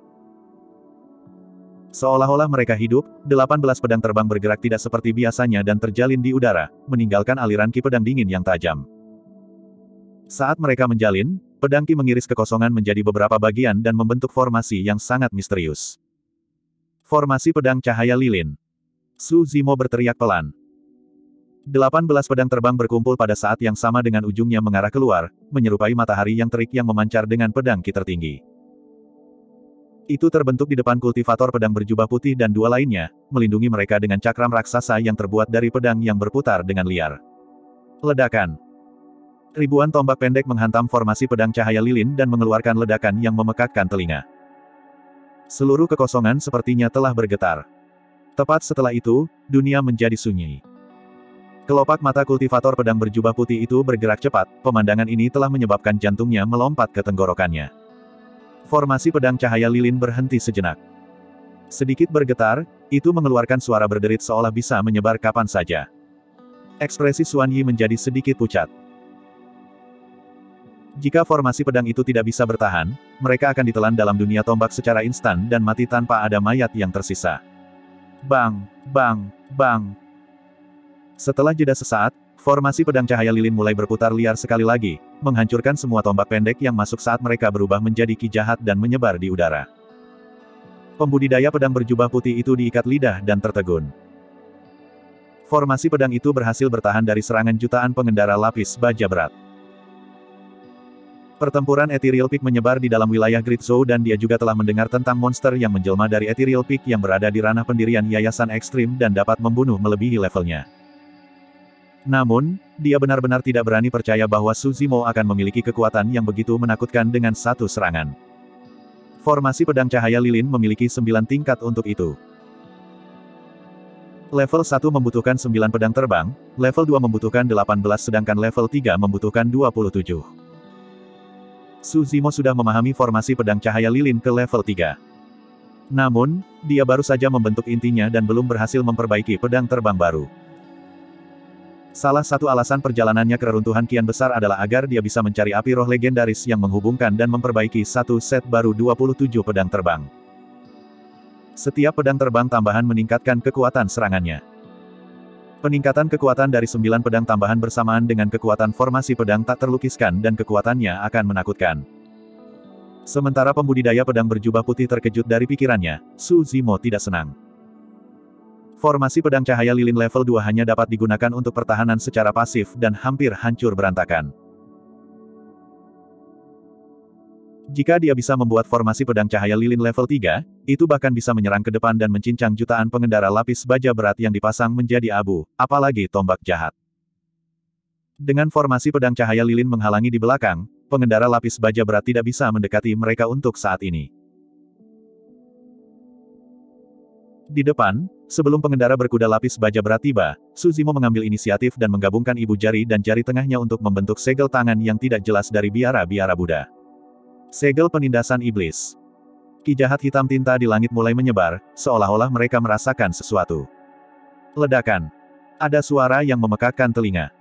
S1: Seolah-olah mereka hidup, delapan belas pedang terbang bergerak tidak seperti biasanya dan terjalin di udara, meninggalkan aliran ki pedang dingin yang tajam. Saat mereka menjalin, pedang ki mengiris kekosongan menjadi beberapa bagian dan membentuk formasi yang sangat misterius. Formasi pedang cahaya lilin. Suzimo berteriak pelan. Delapan belas pedang terbang berkumpul pada saat yang sama dengan ujungnya mengarah keluar, menyerupai matahari yang terik yang memancar dengan pedang ki tertinggi. Itu terbentuk di depan kultivator pedang berjubah putih dan dua lainnya, melindungi mereka dengan cakram raksasa yang terbuat dari pedang yang berputar dengan liar. Ledakan. Ribuan tombak pendek menghantam formasi pedang cahaya lilin dan mengeluarkan ledakan yang memekakkan telinga. Seluruh kekosongan sepertinya telah bergetar. Tepat setelah itu, dunia menjadi sunyi. Kelopak mata kultivator pedang berjubah putih itu bergerak cepat, pemandangan ini telah menyebabkan jantungnya melompat ke tenggorokannya. Formasi pedang cahaya lilin berhenti sejenak. Sedikit bergetar, itu mengeluarkan suara berderit seolah bisa menyebar kapan saja. Ekspresi Xuan Yi menjadi sedikit pucat. Jika formasi pedang itu tidak bisa bertahan, mereka akan ditelan dalam dunia tombak secara instan dan mati tanpa ada mayat yang tersisa. Bang, bang, bang. Setelah jeda sesaat, formasi pedang cahaya lilin mulai berputar liar sekali lagi, menghancurkan semua tombak pendek yang masuk saat mereka berubah menjadi ki jahat dan menyebar di udara. Pembudidaya pedang berjubah putih itu diikat lidah dan tertegun. Formasi pedang itu berhasil bertahan dari serangan jutaan pengendara lapis baja berat. Pertempuran Ethereal Peak menyebar di dalam wilayah Great Zhou dan dia juga telah mendengar tentang monster yang menjelma dari Ethereal Peak yang berada di ranah pendirian Yayasan Ekstrim dan dapat membunuh melebihi levelnya. Namun, dia benar-benar tidak berani percaya bahwa Suzimo akan memiliki kekuatan yang begitu menakutkan dengan satu serangan. Formasi pedang cahaya lilin memiliki sembilan tingkat untuk itu. Level satu membutuhkan sembilan pedang terbang, level dua membutuhkan delapan belas sedangkan level tiga membutuhkan dua puluh tujuh. Suzimo sudah memahami formasi pedang cahaya lilin ke level tiga. Namun, dia baru saja membentuk intinya dan belum berhasil memperbaiki pedang terbang baru. Salah satu alasan perjalanannya ke reruntuhan kian besar adalah agar dia bisa mencari api roh legendaris yang menghubungkan dan memperbaiki satu set baru dua puluh tujuh pedang terbang. Setiap pedang terbang tambahan meningkatkan kekuatan serangannya. Peningkatan kekuatan dari sembilan pedang tambahan bersamaan dengan kekuatan formasi pedang tak terlukiskan dan kekuatannya akan menakutkan. Sementara pembudidaya pedang berjubah putih terkejut dari pikirannya, Suzimo tidak senang. Formasi pedang cahaya lilin level dua hanya dapat digunakan untuk pertahanan secara pasif dan hampir hancur berantakan. Jika dia bisa membuat formasi pedang cahaya lilin level tiga, itu bahkan bisa menyerang ke depan dan mencincang jutaan pengendara lapis baja berat yang dipasang menjadi abu, apalagi tombak jahat. Dengan formasi pedang cahaya lilin menghalangi di belakang, pengendara lapis baja berat tidak bisa mendekati mereka untuk saat ini. Di depan, sebelum pengendara berkuda lapis baja berat tiba, Suzimo mengambil inisiatif dan menggabungkan ibu jari dan jari tengahnya untuk membentuk segel tangan yang tidak jelas dari biara-biara Buddha. Segel penindasan iblis. Ki jahat hitam tinta di langit mulai menyebar, seolah-olah mereka merasakan sesuatu. Ledakan. Ada suara yang memekakkan telinga.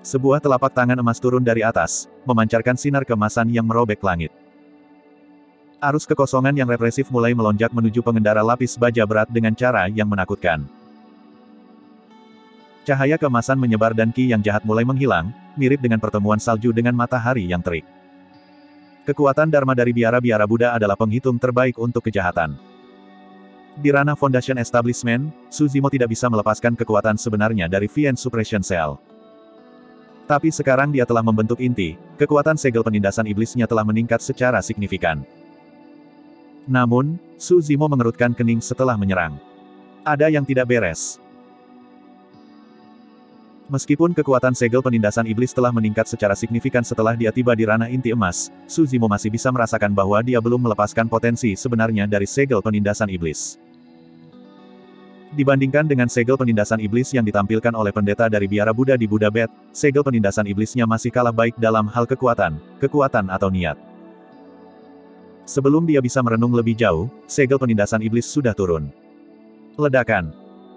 S1: Sebuah telapak tangan emas turun dari atas, memancarkan sinar keemasan yang merobek langit. Arus kekosongan yang represif mulai melonjak menuju pengendara lapis baja berat dengan cara yang menakutkan. Cahaya keemasan menyebar dan ki yang jahat mulai menghilang, mirip dengan pertemuan salju dengan matahari yang terik. Kekuatan Dharma dari biara-biara Buddha adalah penghitung terbaik untuk kejahatan. Di ranah Foundation Establishment, Suzimo tidak bisa melepaskan kekuatan sebenarnya dari Fiend Suppression Cell. Tapi sekarang dia telah membentuk inti, kekuatan segel penindasan iblisnya telah meningkat secara signifikan. Namun, Suzimo mengerutkan kening setelah menyerang. Ada yang tidak beres. Meskipun kekuatan segel penindasan iblis telah meningkat secara signifikan setelah dia tiba di ranah inti emas, Suzimo masih bisa merasakan bahwa dia belum melepaskan potensi sebenarnya dari segel penindasan iblis. Dibandingkan dengan segel penindasan iblis yang ditampilkan oleh pendeta dari biara Buddha di Buddha Bed, segel penindasan iblisnya masih kalah baik dalam hal kekuatan, kekuatan atau niat. Sebelum dia bisa merenung lebih jauh, segel penindasan iblis sudah turun. Ledakan.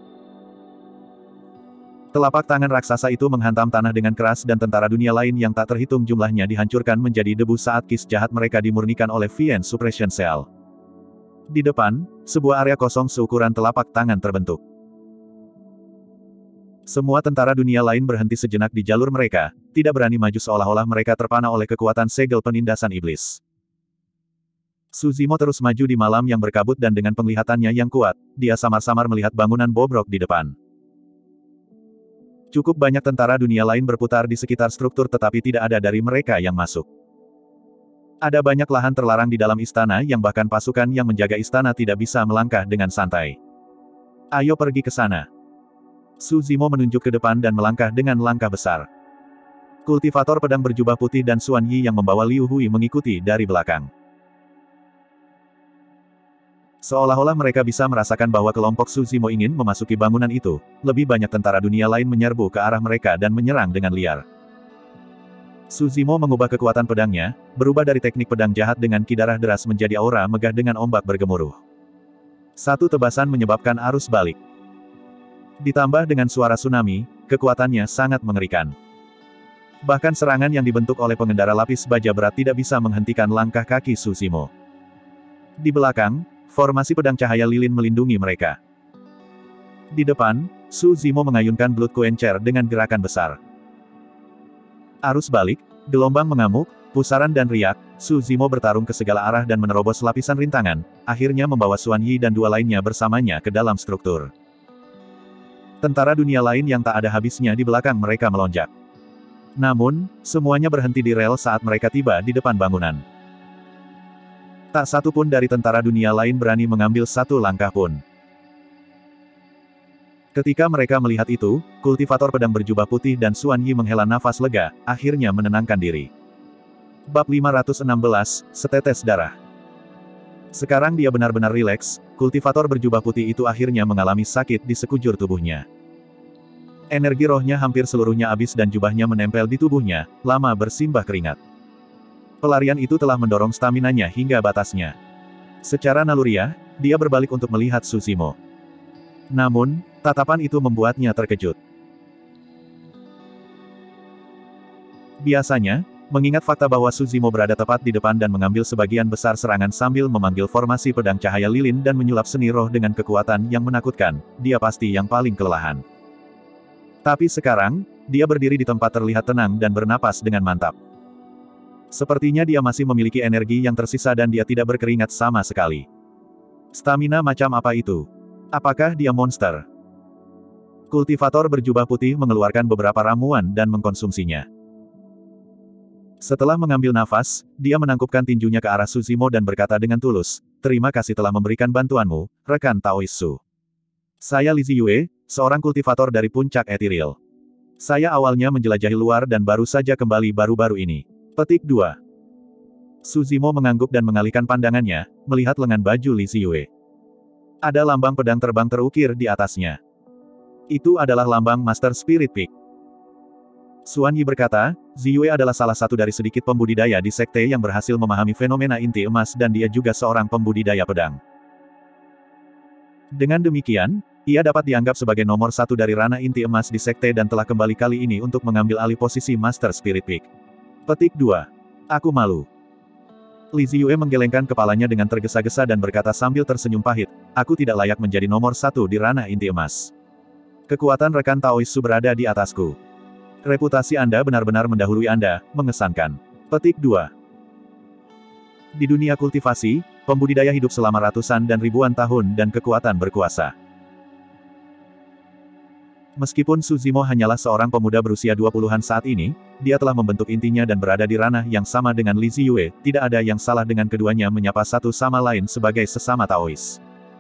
S1: Telapak tangan raksasa itu menghantam tanah dengan keras dan tentara dunia lain yang tak terhitung jumlahnya dihancurkan menjadi debu saat kis jahat mereka dimurnikan oleh Fiend Suppression Cell. Di depan, sebuah area kosong seukuran telapak tangan terbentuk. Semua tentara dunia lain berhenti sejenak di jalur mereka, tidak berani maju seolah-olah mereka terpana oleh kekuatan segel penindasan iblis. Suzimo terus maju di malam yang berkabut dan dengan penglihatannya yang kuat, dia samar-samar melihat bangunan bobrok di depan. Cukup banyak tentara dunia lain berputar di sekitar struktur tetapi tidak ada dari mereka yang masuk. Ada banyak lahan terlarang di dalam istana yang bahkan pasukan yang menjaga istana tidak bisa melangkah dengan santai. Ayo pergi ke sana. Suzimo menunjuk ke depan dan melangkah dengan langkah besar. Kultivator pedang berjubah putih dan Xuan Yi yang membawa Liu Hui mengikuti dari belakang. Seolah-olah mereka bisa merasakan bahwa kelompok Suzimo ingin memasuki bangunan itu, lebih banyak tentara dunia lain menyerbu ke arah mereka dan menyerang dengan liar. Suzimo mengubah kekuatan pedangnya, berubah dari teknik pedang jahat dengan ki darah deras menjadi aura megah dengan ombak bergemuruh. Satu tebasan menyebabkan arus balik. Ditambah dengan suara tsunami, kekuatannya sangat mengerikan. Bahkan serangan yang dibentuk oleh pengendara lapis baja berat tidak bisa menghentikan langkah kaki Suzimo. Di belakang, formasi pedang cahaya lilin melindungi mereka. Di depan, Suzimo mengayunkan Blood Quencher dengan gerakan besar. Arus balik, gelombang mengamuk, pusaran dan riak, Suzimo bertarung ke segala arah dan menerobos lapisan rintangan, akhirnya membawa Xuan Yi dan dua lainnya bersamanya ke dalam struktur. Tentara dunia lain yang tak ada habisnya di belakang mereka melonjak. Namun, semuanya berhenti di rel saat mereka tiba di depan bangunan. Tak satu pun dari tentara dunia lain berani mengambil satu langkah pun. Ketika mereka melihat itu, kultivator pedang berjubah putih dan Xuan Yi menghela nafas lega, akhirnya menenangkan diri. Bab lima ratus enam belas, Setetes Darah. Sekarang dia benar-benar rileks, kultivator berjubah putih itu akhirnya mengalami sakit di sekujur tubuhnya. Energi rohnya hampir seluruhnya habis dan jubahnya menempel di tubuhnya, lama bersimbah keringat. Pelarian itu telah mendorong staminanya hingga batasnya. Secara naluriah, dia berbalik untuk melihat Suzimo. Namun, tatapan itu membuatnya terkejut. Biasanya, mengingat fakta bahwa Suzimo berada tepat di depan dan mengambil sebagian besar serangan sambil memanggil formasi pedang cahaya lilin dan menyulap seni roh dengan kekuatan yang menakutkan, dia pasti yang paling kelelahan. Tapi sekarang, dia berdiri di tempat terlihat tenang dan bernapas dengan mantap. Sepertinya dia masih memiliki energi yang tersisa dan dia tidak berkeringat sama sekali. Stamina macam apa itu? Apakah dia monster? Kultivator berjubah putih mengeluarkan beberapa ramuan dan mengkonsumsinya. Setelah mengambil nafas, dia menangkupkan tinjunya ke arah Suzimo dan berkata dengan tulus, "Terima kasih telah memberikan bantuanmu, rekan Taoisu. Saya Li Ziyue, seorang kultivator dari puncak etiril. Saya awalnya menjelajahi luar dan baru saja kembali baru-baru ini." Petik dua. Suzimo mengangguk dan mengalihkan pandangannya, melihat lengan baju Li Ziyue. Ada lambang pedang terbang terukir di atasnya. Itu adalah lambang Master Spirit Peak. Xuan Yi berkata, Ziyue adalah salah satu dari sedikit pembudidaya di sekte yang berhasil memahami fenomena inti emas dan dia juga seorang pembudidaya pedang. Dengan demikian, Ia dapat dianggap sebagai nomor satu dari ranah inti emas di sekte dan telah kembali kali ini untuk mengambil alih posisi Master Spirit Peak. Petik dua. Aku malu. Li Ziyue menggelengkan kepalanya dengan tergesa-gesa dan berkata sambil tersenyum pahit, aku tidak layak menjadi nomor satu di ranah inti emas. Kekuatan rekan Taoisu berada di atasku. Reputasi Anda benar-benar mendahului Anda, mengesankan. Petik dua. Di dunia kultivasi, pembudidaya hidup selama ratusan dan ribuan tahun dan kekuatan berkuasa. Meskipun Su Zimo hanyalah seorang pemuda berusia dua puluhan saat ini, dia telah membentuk intinya dan berada di ranah yang sama dengan Li Ziyue, tidak ada yang salah dengan keduanya menyapa satu sama lain sebagai sesama Taois.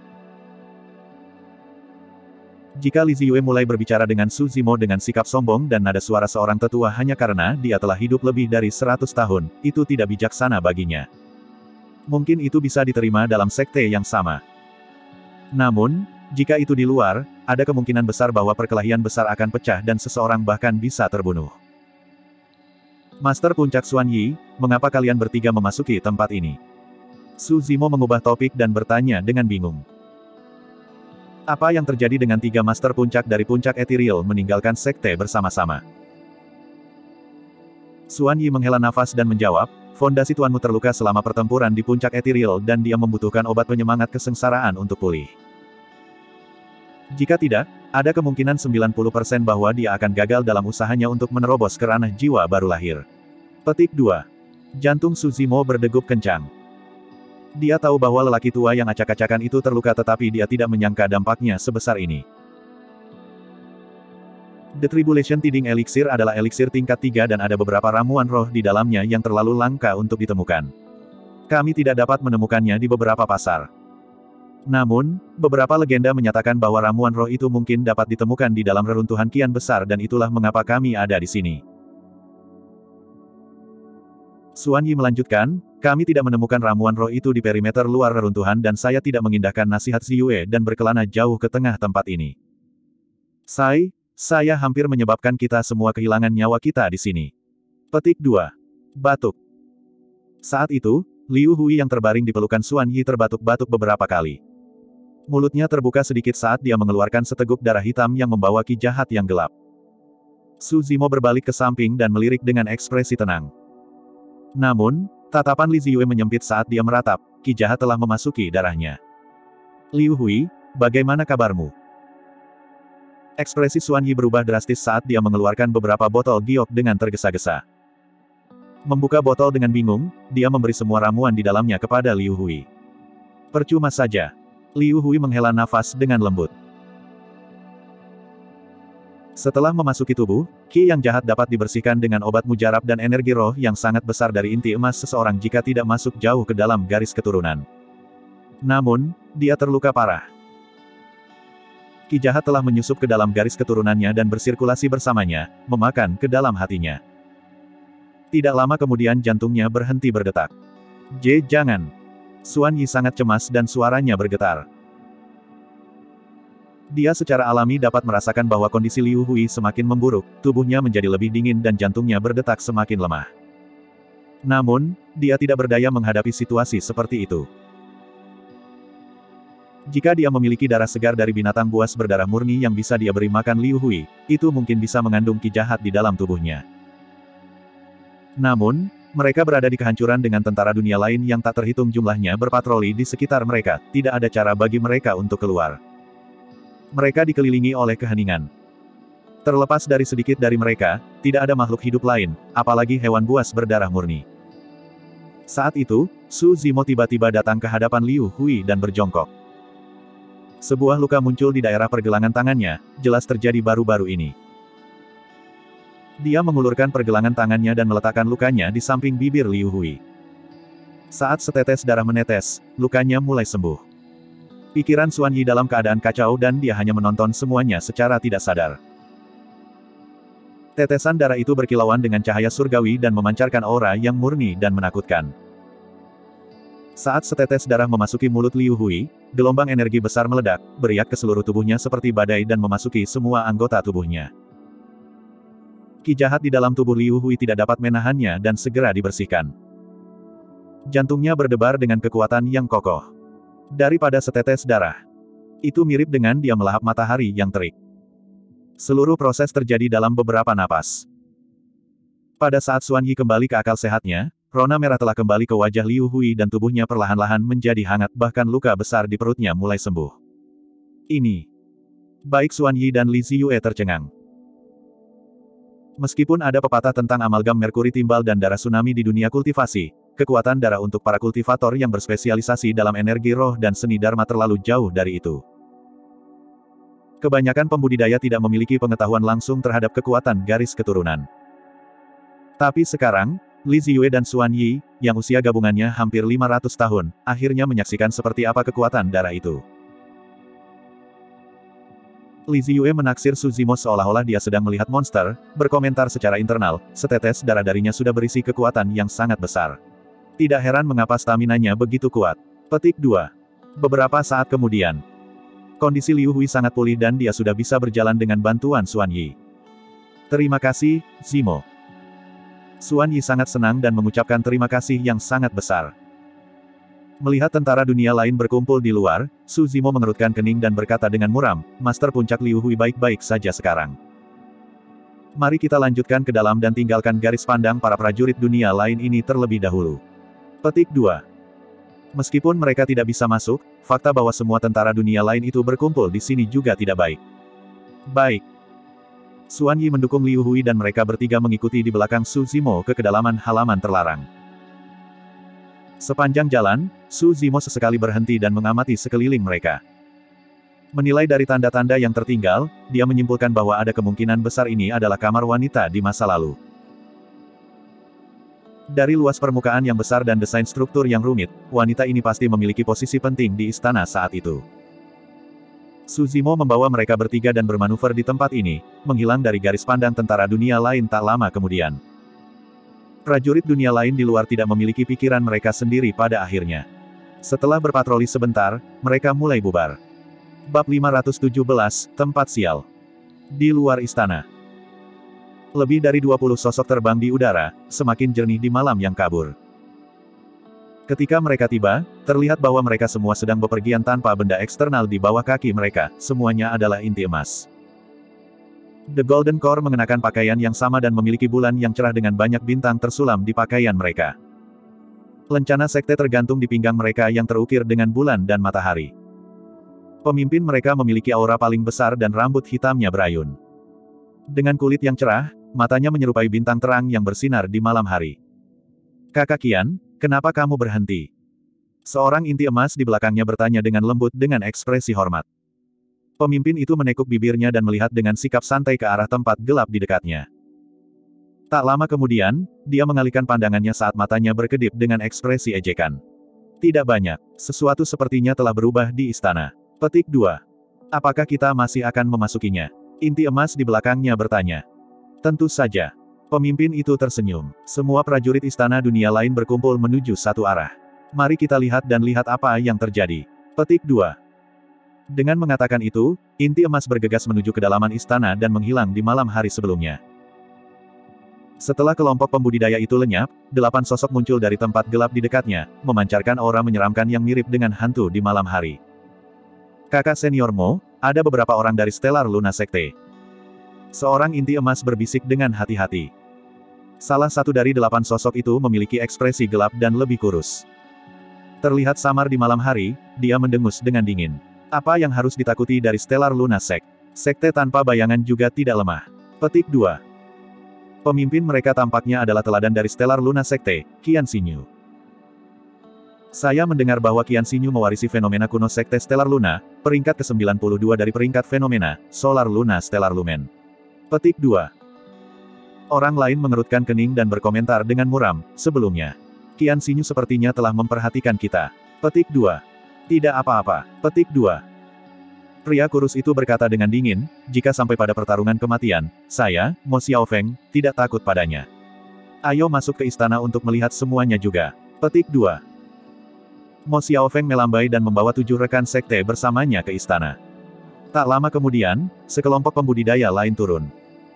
S1: Jika Li Ziyue mulai berbicara dengan Su Zimo dengan sikap sombong dan nada suara seorang tetua hanya karena dia telah hidup lebih dari seratus tahun, itu tidak bijaksana baginya. Mungkin itu bisa diterima dalam sekte yang sama. Namun, jika itu di luar, ada kemungkinan besar bahwa perkelahian besar akan pecah dan seseorang bahkan bisa terbunuh. Master Puncak Xuan Yi, mengapa kalian bertiga memasuki tempat ini? Su Zimo mengubah topik dan bertanya dengan bingung. Apa yang terjadi dengan tiga Master Puncak dari Puncak Ethereal meninggalkan sekte bersama-sama? Xuan Yi menghela nafas dan menjawab, fondasi tuanmu terluka selama pertempuran di Puncak Ethereal dan dia membutuhkan obat penyemangat kesengsaraan untuk pulih. Jika tidak, ada kemungkinan sembilan puluh persen bahwa dia akan gagal dalam usahanya untuk menerobos ke ranah jiwa baru lahir. Petik dua. Jantung Su Zimo berdegup kencang. Dia tahu bahwa lelaki tua yang acak-acakan itu terluka tetapi dia tidak menyangka dampaknya sebesar ini. The Tribulation Tiding Elixir adalah elixir tingkat tiga dan ada beberapa ramuan roh di dalamnya yang terlalu langka untuk ditemukan. Kami tidak dapat menemukannya di beberapa pasar. Namun, beberapa legenda menyatakan bahwa ramuan roh itu mungkin dapat ditemukan di dalam reruntuhan kian besar dan itulah mengapa kami ada di sini. Xuan Yi melanjutkan, kami tidak menemukan ramuan roh itu di perimeter luar reruntuhan dan saya tidak mengindahkan nasihat Ziyue dan berkelana jauh ke tengah tempat ini. Sai, saya hampir menyebabkan kita semua kehilangan nyawa kita di sini. Petik dua. Batuk. Saat itu, Liu Hui yang terbaring di pelukan Xuan Yi terbatuk-batuk beberapa kali. Mulutnya terbuka sedikit saat dia mengeluarkan seteguk darah hitam yang membawa ki jahat yang gelap. Su Zimo berbalik ke samping dan melirik dengan ekspresi tenang. Namun, tatapan Li Ziyue menyempit saat dia meratap, ki jahat telah memasuki darahnya. Liu Hui, bagaimana kabarmu? Ekspresi Xuan Yi berubah drastis saat dia mengeluarkan beberapa botol giok dengan tergesa-gesa. Membuka botol dengan bingung, dia memberi semua ramuan di dalamnya kepada Liu Hui. Percuma saja. Liu Hui menghela nafas dengan lembut. Setelah memasuki tubuh, ki yang jahat dapat dibersihkan dengan obat mujarab dan energi roh yang sangat besar dari inti emas seseorang jika tidak masuk jauh ke dalam garis keturunan. Namun, dia terluka parah. Ki jahat telah menyusup ke dalam garis keturunannya dan bersirkulasi bersamanya, memakan ke dalam hatinya. Tidak lama kemudian jantungnya berhenti berdetak. J, jangan. Xuan Yi sangat cemas dan suaranya bergetar. Dia secara alami dapat merasakan bahwa kondisi Liu Hui semakin memburuk, tubuhnya menjadi lebih dingin dan jantungnya berdetak semakin lemah. Namun, dia tidak berdaya menghadapi situasi seperti itu. Jika dia memiliki darah segar dari binatang buas berdarah murni yang bisa dia beri makan Liu Hui, itu mungkin bisa mengandung ki jahat di dalam tubuhnya. Namun, mereka berada di kehancuran dengan tentara dunia lain yang tak terhitung jumlahnya berpatroli di sekitar mereka, tidak ada cara bagi mereka untuk keluar. Mereka dikelilingi oleh keheningan. Terlepas dari sedikit dari mereka, tidak ada makhluk hidup lain, apalagi hewan buas berdarah murni. Saat itu, Su Zimo tiba-tiba datang ke hadapan Liu Hui dan berjongkok. Sebuah luka muncul di daerah pergelangan tangannya, jelas terjadi baru-baru ini. Dia mengulurkan pergelangan tangannya dan meletakkan lukanya di samping bibir Liu Hui. Saat setetes darah menetes, lukanya mulai sembuh. Pikiran Xuan Yi dalam keadaan kacau dan dia hanya menonton semuanya secara tidak sadar. Tetesan darah itu berkilauan dengan cahaya surgawi dan memancarkan aura yang murni dan menakutkan. Saat setetes darah memasuki mulut Liu Hui, gelombang energi besar meledak, beriak ke seluruh tubuhnya seperti badai dan memasuki semua anggota tubuhnya. Ki jahat di dalam tubuh Liu Hui tidak dapat menahannya dan segera dibersihkan. Jantungnya berdebar dengan kekuatan yang kokoh. Daripada setetes darah. Itu mirip dengan dia melahap matahari yang terik. Seluruh proses terjadi dalam beberapa napas. Pada saat Xuan Yi kembali ke akal sehatnya, rona merah telah kembali ke wajah Liu Hui dan tubuhnya perlahan-lahan menjadi hangat, bahkan luka besar di perutnya mulai sembuh. Ini. Baik Xuan Yi dan Li Ziyue tercengang. Meskipun ada pepatah tentang amalgam merkuri timbal dan darah tsunami di dunia kultivasi, kekuatan darah untuk para kultivator yang berspesialisasi dalam energi roh dan seni dharma terlalu jauh dari itu. Kebanyakan pembudidaya tidak memiliki pengetahuan langsung terhadap kekuatan garis keturunan. Tapi sekarang, Li Ziyue dan Xuan Yi, yang usia gabungannya hampir lima ratus tahun, akhirnya menyaksikan seperti apa kekuatan darah itu. Li Ziyue menaksir Su Zimo seolah-olah dia sedang melihat monster, berkomentar secara internal, setetes darah darinya sudah berisi kekuatan yang sangat besar. Tidak heran mengapa staminanya begitu kuat. Petik dua. Beberapa saat kemudian, kondisi Liu Hui sangat pulih dan dia sudah bisa berjalan dengan bantuan Xuan Yi. Terima kasih, Zimo. Xuan Yi sangat senang dan mengucapkan terima kasih yang sangat besar. Melihat tentara dunia lain berkumpul di luar, Su Zimo mengerutkan kening dan berkata dengan muram, Master Puncak Liu Hui baik-baik saja sekarang. Mari kita lanjutkan ke dalam dan tinggalkan garis pandang para prajurit dunia lain ini terlebih dahulu. Petik dua. Meskipun mereka tidak bisa masuk, fakta bahwa semua tentara dunia lain itu berkumpul di sini juga tidak baik. Baik. Xuan Yi mendukung Liu Hui dan mereka bertiga mengikuti di belakang Su Zimo ke kedalaman halaman terlarang. Sepanjang jalan, Su Zimo sesekali berhenti dan mengamati sekeliling mereka. Menilai dari tanda-tanda yang tertinggal, dia menyimpulkan bahwa ada kemungkinan besar ini adalah kamar wanita di masa lalu. Dari luas permukaan yang besar dan desain struktur yang rumit, wanita ini pasti memiliki posisi penting di istana saat itu. Su Zimo membawa mereka bertiga dan bermanuver di tempat ini, menghilang dari garis pandang tentara dunia lain tak lama kemudian. Prajurit dunia lain di luar tidak memiliki pikiran mereka sendiri pada akhirnya. Setelah berpatroli sebentar, mereka mulai bubar. Bab lima ratus tujuh belas, Tempat Sial. Di luar istana. Lebih dari dua puluh sosok terbang di udara, semakin jernih di malam yang kabur. Ketika mereka tiba, terlihat bahwa mereka semua sedang bepergian tanpa benda eksternal di bawah kaki mereka, semuanya adalah inti emas. The Golden Core mengenakan pakaian yang sama dan memiliki bulan yang cerah dengan banyak bintang tersulam di pakaian mereka. Lencana sekte tergantung di pinggang mereka yang terukir dengan bulan dan matahari. Pemimpin mereka memiliki aura paling besar dan rambut hitamnya berayun. Dengan kulit yang cerah, matanya menyerupai bintang terang yang bersinar di malam hari. Kakak Qian, kenapa kamu berhenti? Seorang inti emas di belakangnya bertanya dengan lembut dengan ekspresi hormat. Pemimpin itu menekuk bibirnya dan melihat dengan sikap santai ke arah tempat gelap di dekatnya. Tak lama kemudian, dia mengalihkan pandangannya saat matanya berkedip dengan ekspresi ejekan. Tidak banyak, sesuatu sepertinya telah berubah di istana. Petik dua. Apakah kita masih akan memasukinya? Inti emas di belakangnya bertanya. Tentu saja. Pemimpin itu tersenyum. Semua prajurit istana dunia lain berkumpul menuju satu arah. Mari kita lihat dan lihat apa yang terjadi. Petik dua. Dengan mengatakan itu, inti emas bergegas menuju kedalaman istana dan menghilang di malam hari sebelumnya. Setelah kelompok pembudidaya itu lenyap, delapan sosok muncul dari tempat gelap di dekatnya, memancarkan aura menyeramkan yang mirip dengan hantu di malam hari. Kakak senior Mo, ada beberapa orang dari Stellar Luna Sekte. Seorang inti emas berbisik dengan hati-hati. Salah satu dari delapan sosok itu memiliki ekspresi gelap dan lebih kurus. Terlihat samar di malam hari, dia mendengus dengan dingin. Apa yang harus ditakuti dari Stellar Luna Sect? Sekte tanpa bayangan juga tidak lemah. Petik dua. Pemimpin mereka tampaknya adalah teladan dari Stellar Luna Sekte, Qian Xinyu. Saya mendengar bahwa Qian Xinyu mewarisi fenomena kuno Sekte Stellar Luna, peringkat ke sembilan puluh dua dari peringkat fenomena, Solar Luna Stellar Lumen. Petik dua. Orang lain mengerutkan kening dan berkomentar dengan muram, sebelumnya. Qian Xinyu sepertinya telah memperhatikan kita. Petik dua. Tidak apa-apa. Petik dua. Pria kurus itu berkata dengan dingin, jika sampai pada pertarungan kematian, saya, Mo Xiaofeng, tidak takut padanya. Ayo masuk ke istana untuk melihat semuanya juga. Petik dua. Mo Xiaofeng melambai dan membawa tujuh rekan sekte bersamanya ke istana. Tak lama kemudian, sekelompok pembudidaya lain turun.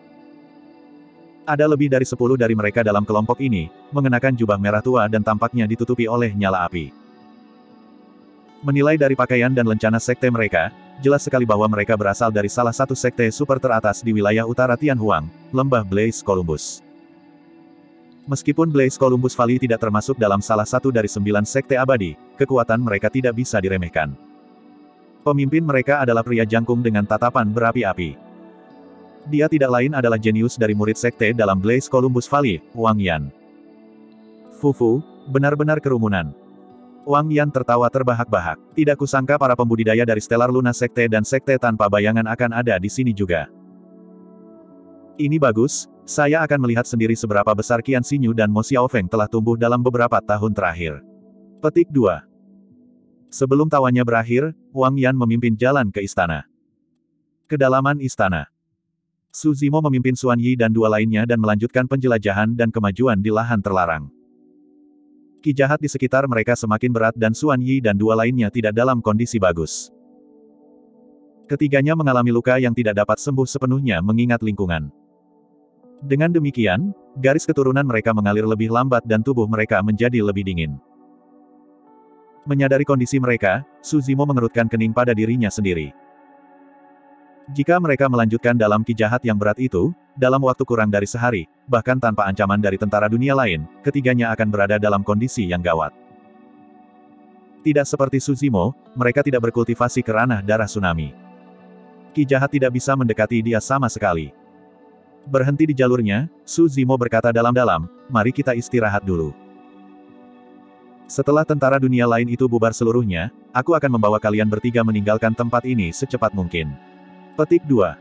S1: Ada lebih dari sepuluh dari mereka dalam kelompok ini, mengenakan jubah merah tua dan tampaknya ditutupi oleh nyala api. Menilai dari pakaian dan lencana sekte mereka, jelas sekali bahwa mereka berasal dari salah satu sekte super teratas di wilayah utara Tianhuang, Lembah Blaze Columbus. Meskipun Blaze Columbus Valley tidak termasuk dalam salah satu dari sembilan sekte abadi, kekuatan mereka tidak bisa diremehkan. Pemimpin mereka adalah pria jangkung dengan tatapan berapi-api. Dia tidak lain adalah jenius dari murid sekte dalam Blaze Columbus Valley, Wang Yan. Fufu, benar-benar kerumunan. Wang Yan tertawa terbahak-bahak. Tidak kusangka para pembudidaya dari Stellar Luna Sekte dan Sekte Tanpa Bayangan akan ada di sini juga. Ini bagus, saya akan melihat sendiri seberapa besar Qian Xinyu dan Mo Xiaofeng telah tumbuh dalam beberapa tahun terakhir. Petik dua. Sebelum tawanya berakhir, Wang Yan memimpin jalan ke istana. Kedalaman istana. Su Zimo memimpin Xuan Yi dan dua lainnya dan melanjutkan penjelajahan dan kemajuan di lahan terlarang. Ki jahat di sekitar mereka semakin berat dan Xuan Yi dan dua lainnya tidak dalam kondisi bagus. Ketiganya mengalami luka yang tidak dapat sembuh sepenuhnya mengingat lingkungan. Dengan demikian, garis keturunan mereka mengalir lebih lambat dan tubuh mereka menjadi lebih dingin. Menyadari kondisi mereka, Su Zimo mengerutkan kening pada dirinya sendiri. Jika mereka melanjutkan dalam ki jahat yang berat itu, dalam waktu kurang dari sehari, bahkan tanpa ancaman dari tentara dunia lain, ketiganya akan berada dalam kondisi yang gawat. Tidak seperti Su Zimo, mereka tidak berkultivasi ke ranah darah tsunami. Ki jahat tidak bisa mendekati dia sama sekali. Berhenti di jalurnya, Su Zimo berkata dalam-dalam, mari kita istirahat dulu. Setelah tentara dunia lain itu bubar seluruhnya, aku akan membawa kalian bertiga meninggalkan tempat ini secepat mungkin. Petik dua.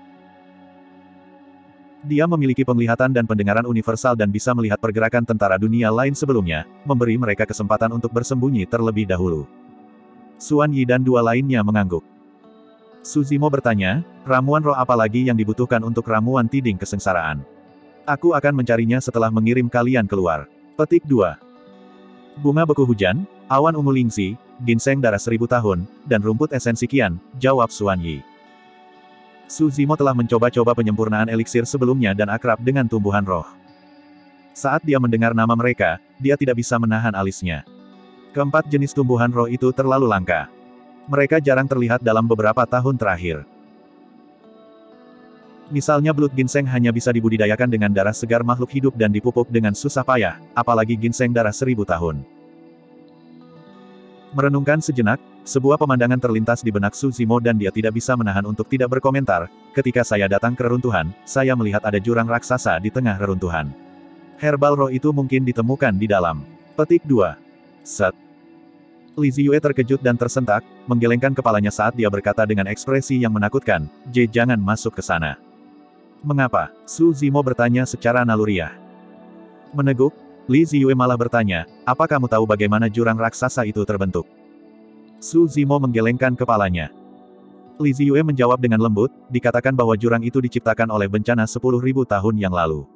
S1: Dia memiliki penglihatan dan pendengaran universal dan bisa melihat pergerakan tentara dunia lain sebelumnya, memberi mereka kesempatan untuk bersembunyi terlebih dahulu. Xuan Yi dan dua lainnya mengangguk. Su Zimo bertanya, ramuan roh apa lagi yang dibutuhkan untuk ramuan tiding kesengsaraan? Aku akan mencarinya setelah mengirim kalian keluar. Petik dua. Bunga beku hujan, awan ungu lingsi, ginseng darah seribu tahun, dan rumput esensi Qian, jawab Xuan Yi. Su Zimo telah mencoba-coba penyempurnaan eliksir sebelumnya dan akrab dengan tumbuhan roh. Saat dia mendengar nama mereka, dia tidak bisa menahan alisnya. Keempat jenis tumbuhan roh itu terlalu langka. Mereka jarang terlihat dalam beberapa tahun terakhir. Misalnya Blood Ginseng hanya bisa dibudidayakan dengan darah segar makhluk hidup dan dipupuk dengan susah payah, apalagi ginseng darah seribu tahun. Merenungkan sejenak, sebuah pemandangan terlintas di benak Su Zimo dan dia tidak bisa menahan untuk tidak berkomentar. Ketika saya datang ke reruntuhan, saya melihat ada jurang raksasa di tengah reruntuhan. Herbal roh itu mungkin ditemukan di dalam. Petik dua. Set. Li Ziyue terkejut dan tersentak, menggelengkan kepalanya saat dia berkata dengan ekspresi yang menakutkan, J jangan masuk ke sana. Mengapa? Su Zimo bertanya secara naluriah. Meneguk, Li Ziyue malah bertanya, apa kamu tahu bagaimana jurang raksasa itu terbentuk? Su Zimo menggelengkan kepalanya. Li Ziyue menjawab dengan lembut, dikatakan bahwa jurang itu diciptakan oleh bencana sepuluh ribu tahun yang lalu.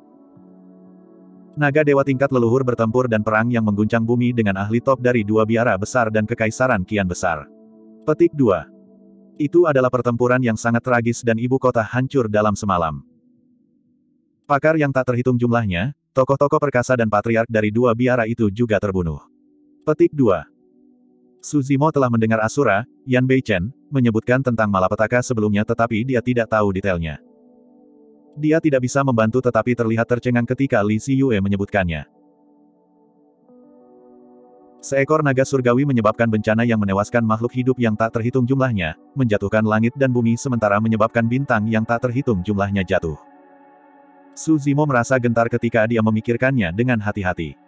S1: Naga dewa tingkat leluhur bertempur dan perang yang mengguncang bumi dengan ahli top dari dua biara besar dan kekaisaran Qian besar. Petik dua. Itu adalah pertempuran yang sangat tragis dan ibu kota hancur dalam semalam. Pakar yang tak terhitung jumlahnya, tokoh-tokoh perkasa dan patriark dari dua biara itu juga terbunuh. Petik dua. Su Zimo telah mendengar Asura, Yan Beichen, menyebutkan tentang malapetaka sebelumnya tetapi dia tidak tahu detailnya. Dia tidak bisa membantu tetapi terlihat tercengang ketika Li Ziyue menyebutkannya. Seekor naga surgawi menyebabkan bencana yang menewaskan makhluk hidup yang tak terhitung jumlahnya, menjatuhkan langit dan bumi sementara menyebabkan bintang yang tak terhitung jumlahnya jatuh. Su Zimo merasa gentar ketika dia memikirkannya dengan hati-hati.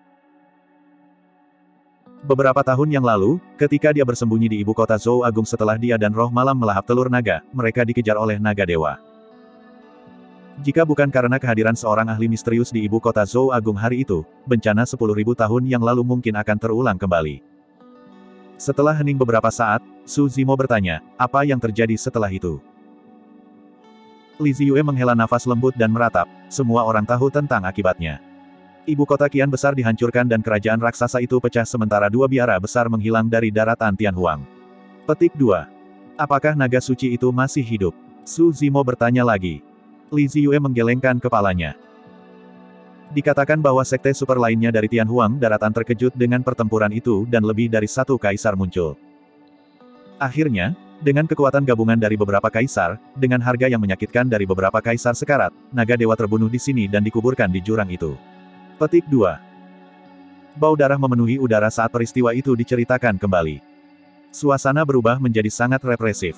S1: Beberapa tahun yang lalu, ketika dia bersembunyi di ibu kota Zhou Agung setelah dia dan roh malam melahap telur naga, mereka dikejar oleh naga dewa. Jika bukan karena kehadiran seorang ahli misterius di ibu kota Zhou Agung hari itu, bencana sepuluh ribu tahun yang lalu mungkin akan terulang kembali. Setelah hening beberapa saat, Su Zimo bertanya, apa yang terjadi setelah itu? Li Ziyue menghela nafas lembut dan meratap, semua orang tahu tentang akibatnya. Ibu kota Qian besar dihancurkan dan kerajaan raksasa itu pecah sementara dua biara besar menghilang dari daratan Tianhuang. Petik dua. Apakah naga suci itu masih hidup? Su Zimo bertanya lagi. Li Ziyue menggelengkan kepalanya. Dikatakan bahwa sekte super lainnya dari Tianhuang daratan terkejut dengan pertempuran itu dan lebih dari satu kaisar muncul. Akhirnya, Dengan kekuatan gabungan dari beberapa kaisar, dengan harga yang menyakitkan dari beberapa kaisar sekarat, naga dewa terbunuh di sini dan dikuburkan di jurang itu. Petik dua. Bau darah memenuhi udara saat peristiwa itu diceritakan kembali. Suasana berubah menjadi sangat represif.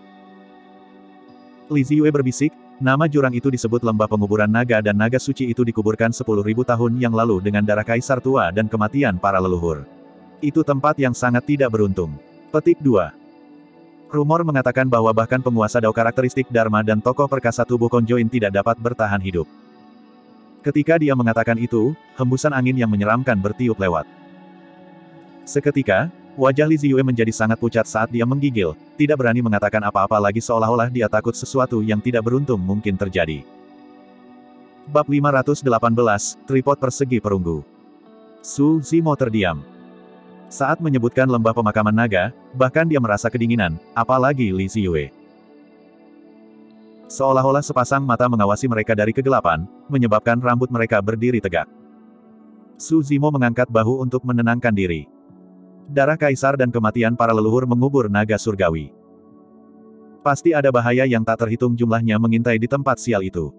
S1: Li Ziyue berbisik, nama jurang itu disebut lembah penguburan naga dan naga suci itu dikuburkan sepuluh ribu tahun yang lalu dengan darah kaisar tua dan kematian para leluhur. Itu tempat yang sangat tidak beruntung. Petik dua. Rumor mengatakan bahwa bahkan penguasa Dao karakteristik Dharma dan tokoh perkasa tubuh konjoin tidak dapat bertahan hidup. Ketika dia mengatakan itu, hembusan angin yang menyeramkan bertiup lewat. Seketika, wajah Li Ziyue menjadi sangat pucat saat dia menggigil, tidak berani mengatakan apa-apa lagi seolah-olah dia takut sesuatu yang tidak beruntung mungkin terjadi. Bab lima ratus delapan belas, Tripod Persegi Perunggu. Su Zimo terdiam. Saat menyebutkan lembah pemakaman naga, bahkan dia merasa kedinginan, apalagi Li Ziyue. Seolah-olah sepasang mata mengawasi mereka dari kegelapan, menyebabkan rambut mereka berdiri tegak. Su Zimo mengangkat bahu untuk menenangkan diri. Darah kaisar dan kematian para leluhur mengubur naga surgawi. Pasti ada bahaya yang tak terhitung jumlahnya mengintai di tempat sial itu.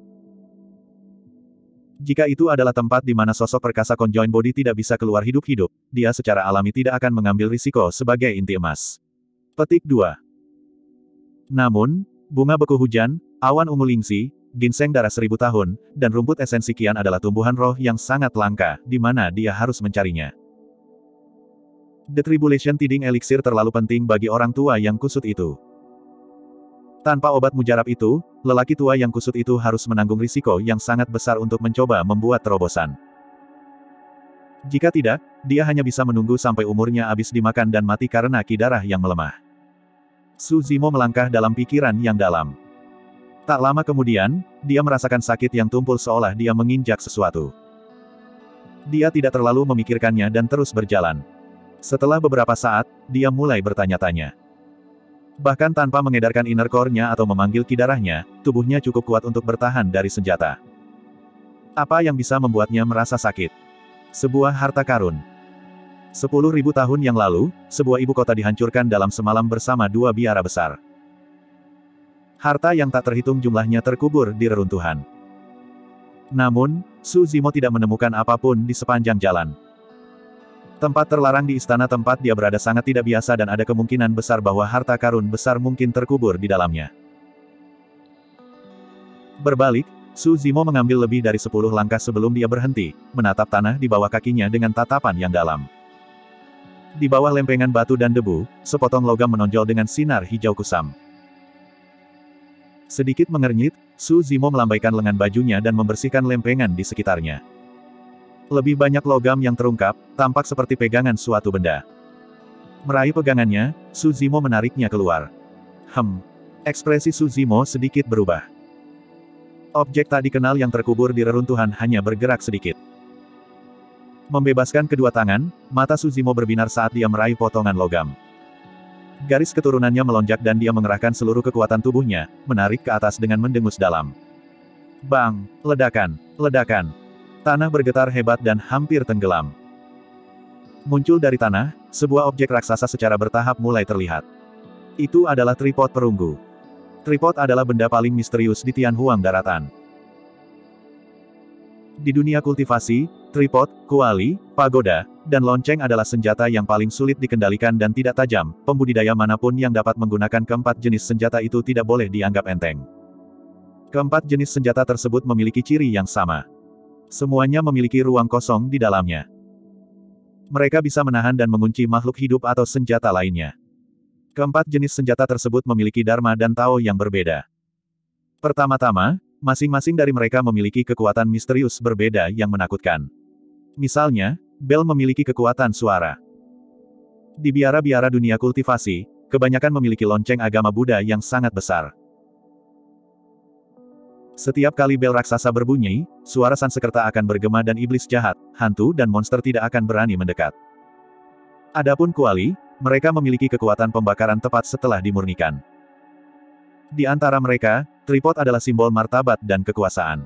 S1: Jika itu adalah tempat di mana sosok perkasa Conjoined Body tidak bisa keluar hidup-hidup, dia secara alami tidak akan mengambil risiko sebagai inti emas. Petik dua. Namun, bunga beku hujan, awan ungu lingsi, ginseng darah seribu tahun, dan rumput esensi kian adalah tumbuhan roh yang sangat langka, di mana dia harus mencarinya. The Tribulation Tiding Elixir terlalu penting bagi orang tua yang kusut itu. Tanpa obat mujarab itu, lelaki tua yang kusut itu harus menanggung risiko yang sangat besar untuk mencoba membuat terobosan. Jika tidak, dia hanya bisa menunggu sampai umurnya habis dimakan dan mati karena ki darah yang melemah. Su Zimo melangkah dalam pikiran yang dalam. Tak lama kemudian, dia merasakan sakit yang tumpul seolah dia menginjak sesuatu. Dia tidak terlalu memikirkannya dan terus berjalan. Setelah beberapa saat, dia mulai bertanya-tanya. Bahkan tanpa mengedarkan inner core-nya atau memanggil ki darahnya, tubuhnya cukup kuat untuk bertahan dari senjata. Apa yang bisa membuatnya merasa sakit? Sebuah harta karun. Sepuluh ribu tahun yang lalu, sebuah ibu kota dihancurkan dalam semalam bersama dua biara besar. Harta yang tak terhitung jumlahnya terkubur di reruntuhan. Namun, Su Zimo tidak menemukan apapun di sepanjang jalan. Tempat terlarang di istana tempat dia berada sangat tidak biasa dan ada kemungkinan besar bahwa harta karun besar mungkin terkubur di dalamnya. Berbalik, Su Zimo mengambil lebih dari sepuluh langkah sebelum dia berhenti, menatap tanah di bawah kakinya dengan tatapan yang dalam. Di bawah lempengan batu dan debu, sepotong logam menonjol dengan sinar hijau kusam. Sedikit mengernyit, Su Zimo melambaikan lengan bajunya dan membersihkan lempengan di sekitarnya. Lebih banyak logam yang terungkap, tampak seperti pegangan suatu benda. Meraih pegangannya, Su Zimo menariknya keluar. Hem. Ekspresi Su Zimo sedikit berubah. Objek tak dikenal yang terkubur di reruntuhan hanya bergerak sedikit. Membebaskan kedua tangan, mata Su Zimo berbinar saat dia meraih potongan logam. Garis keturunannya melonjak dan dia mengerahkan seluruh kekuatan tubuhnya, menarik ke atas dengan mendengus dalam. Bang! Ledakan! Ledakan! Tanah bergetar hebat dan hampir tenggelam. Muncul dari tanah, sebuah objek raksasa secara bertahap mulai terlihat. Itu adalah tripod perunggu. Tripod adalah benda paling misterius di Tianhuang daratan. Di dunia kultivasi, tripod, kuali, pagoda, dan lonceng adalah senjata yang paling sulit dikendalikan dan tidak tajam. Pembudidaya manapun yang dapat menggunakan keempat jenis senjata itu tidak boleh dianggap enteng. Keempat jenis senjata tersebut memiliki ciri yang sama. Semuanya memiliki ruang kosong di dalamnya. Mereka bisa menahan dan mengunci makhluk hidup atau senjata lainnya. Keempat jenis senjata tersebut memiliki dharma dan tao yang berbeda. Pertama-tama, masing-masing dari mereka memiliki kekuatan misterius berbeda yang menakutkan. Misalnya, bel memiliki kekuatan suara. Di biara-biara dunia kultivasi, kebanyakan memiliki lonceng agama Buddha yang sangat besar. Setiap kali bel raksasa berbunyi, suara Sansekerta akan bergema dan iblis jahat, hantu dan monster tidak akan berani mendekat. Adapun kuali, mereka memiliki kekuatan pembakaran tepat setelah dimurnikan. Di antara mereka, tripod adalah simbol martabat dan kekuasaan.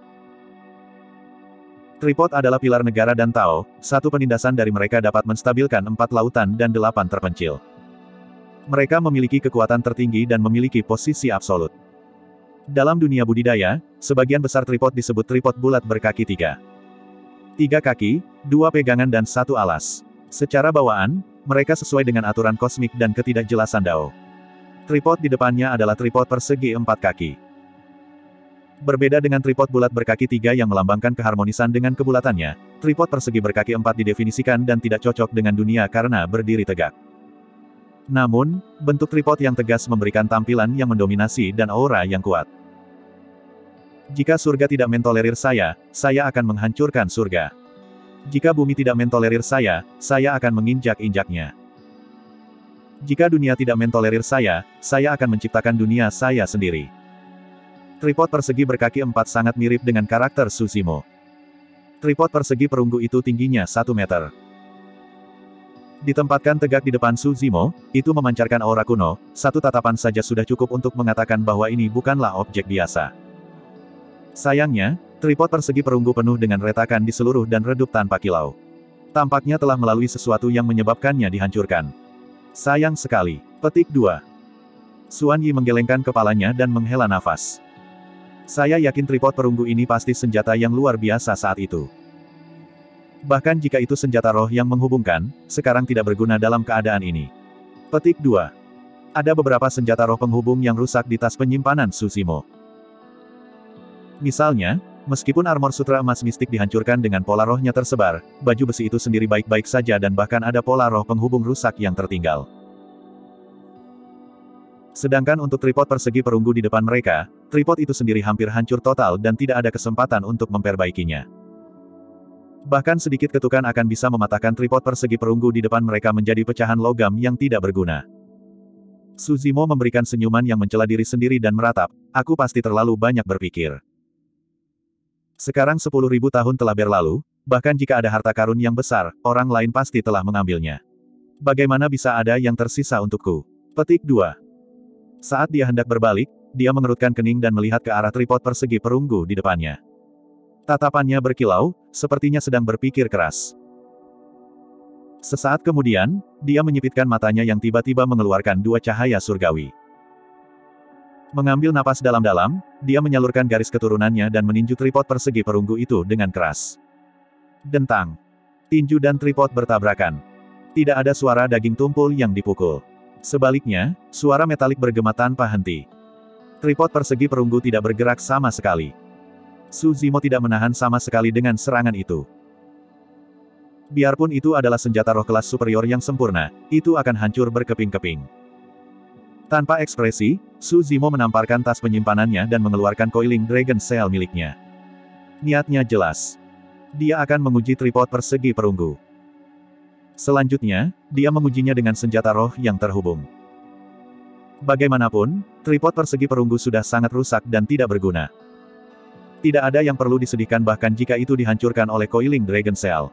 S1: Tripod adalah pilar negara dan Tao, satu penindasan dari mereka dapat menstabilkan empat lautan dan delapan terpencil. Mereka memiliki kekuatan tertinggi dan memiliki posisi absolut. Dalam dunia budidaya, sebagian besar tripod disebut tripod bulat berkaki tiga. Tiga kaki, dua pegangan dan satu alas. Secara bawaan, mereka sesuai dengan aturan kosmik dan ketidakjelasan Dao. Tripod di depannya adalah tripod persegi empat kaki. Berbeda dengan tripod bulat berkaki tiga yang melambangkan keharmonisan dengan kebulatannya, tripod persegi berkaki empat didefinisikan dan tidak cocok dengan dunia karena berdiri tegak. Namun, bentuk tripod yang tegas memberikan tampilan yang mendominasi dan aura yang kuat. Jika surga tidak mentolerir saya, saya akan menghancurkan surga. Jika bumi tidak mentolerir saya, saya akan menginjak-injaknya. Jika dunia tidak mentolerir saya, saya akan menciptakan dunia saya sendiri. Tripod persegi berkaki empat sangat mirip dengan karakter Sushimo. Tripod persegi perunggu itu tingginya satu meter. Ditempatkan tegak di depan Sushimo, itu memancarkan aura kuno, satu tatapan saja sudah cukup untuk mengatakan bahwa ini bukanlah objek biasa. Sayangnya, tripod persegi perunggu penuh dengan retakan di seluruh dan redup tanpa kilau. Tampaknya telah melalui sesuatu yang menyebabkannya dihancurkan. Sayang sekali. Petik dua. Xuan Yi menggelengkan kepalanya dan menghela nafas. Saya yakin tripod perunggu ini pasti senjata yang luar biasa saat itu. Bahkan jika itu senjata roh yang menghubungkan, sekarang tidak berguna dalam keadaan ini. Petik dua. Ada beberapa senjata roh penghubung yang rusak di tas penyimpanan Sushimo. Misalnya, meskipun armor sutra emas mistik dihancurkan dengan pola rohnya tersebar, baju besi itu sendiri baik-baik saja dan bahkan ada pola roh penghubung rusak yang tertinggal. Sedangkan untuk tripod persegi perunggu di depan mereka, tripod itu sendiri hampir hancur total dan tidak ada kesempatan untuk memperbaikinya. Bahkan sedikit ketukan akan bisa mematahkan tripod persegi perunggu di depan mereka menjadi pecahan logam yang tidak berguna. Sushimo memberikan senyuman yang mencela diri sendiri dan meratap, aku pasti terlalu banyak berpikir. Sekarang sepuluh ribu tahun telah berlalu, bahkan jika ada harta karun yang besar, orang lain pasti telah mengambilnya. Bagaimana bisa ada yang tersisa untukku? Petik dua. Saat dia hendak berbalik, dia mengerutkan kening dan melihat ke arah tripod persegi perunggu di depannya. Tatapannya berkilau, sepertinya sedang berpikir keras. Sesaat kemudian, dia menyipitkan matanya yang tiba-tiba mengeluarkan dua cahaya surgawi. Mengambil napas dalam-dalam, dia menyalurkan garis keturunannya dan meninju tripod persegi perunggu itu dengan keras. Dentang. Tinju dan tripod bertabrakan. Tidak ada suara daging tumpul yang dipukul. Sebaliknya, suara metalik bergema tanpa henti. Tripod persegi perunggu tidak bergerak sama sekali. Sushimo tidak menahan sama sekali dengan serangan itu. Biarpun itu adalah senjata roh kelas superior yang sempurna, itu akan hancur berkeping-keping. Tanpa ekspresi, Sushimo menamparkan tas penyimpanannya dan mengeluarkan coiling Dragon Shell miliknya. Niatnya jelas. Dia akan menguji tripod persegi perunggu. Selanjutnya, dia mengujinya dengan senjata roh yang terhubung. Bagaimanapun, tripod persegi perunggu sudah sangat rusak dan tidak berguna. Tidak ada yang perlu disedihkan bahkan jika itu dihancurkan oleh coiling Dragon Shell.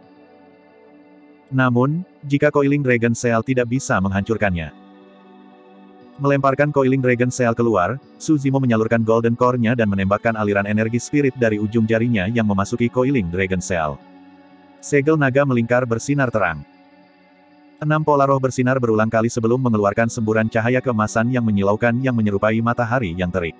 S1: Namun, jika coiling Dragon Shell tidak bisa menghancurkannya. Melemparkan coiling Dragon Shell keluar, Sushimo menyalurkan Golden Core-nya dan menembakkan aliran energi spirit dari ujung jarinya yang memasuki coiling Dragon Shell. Segel naga melingkar bersinar terang. Enam pola roh bersinar berulang kali sebelum mengeluarkan semburan cahaya keemasan yang menyilaukan yang menyerupai matahari yang terik.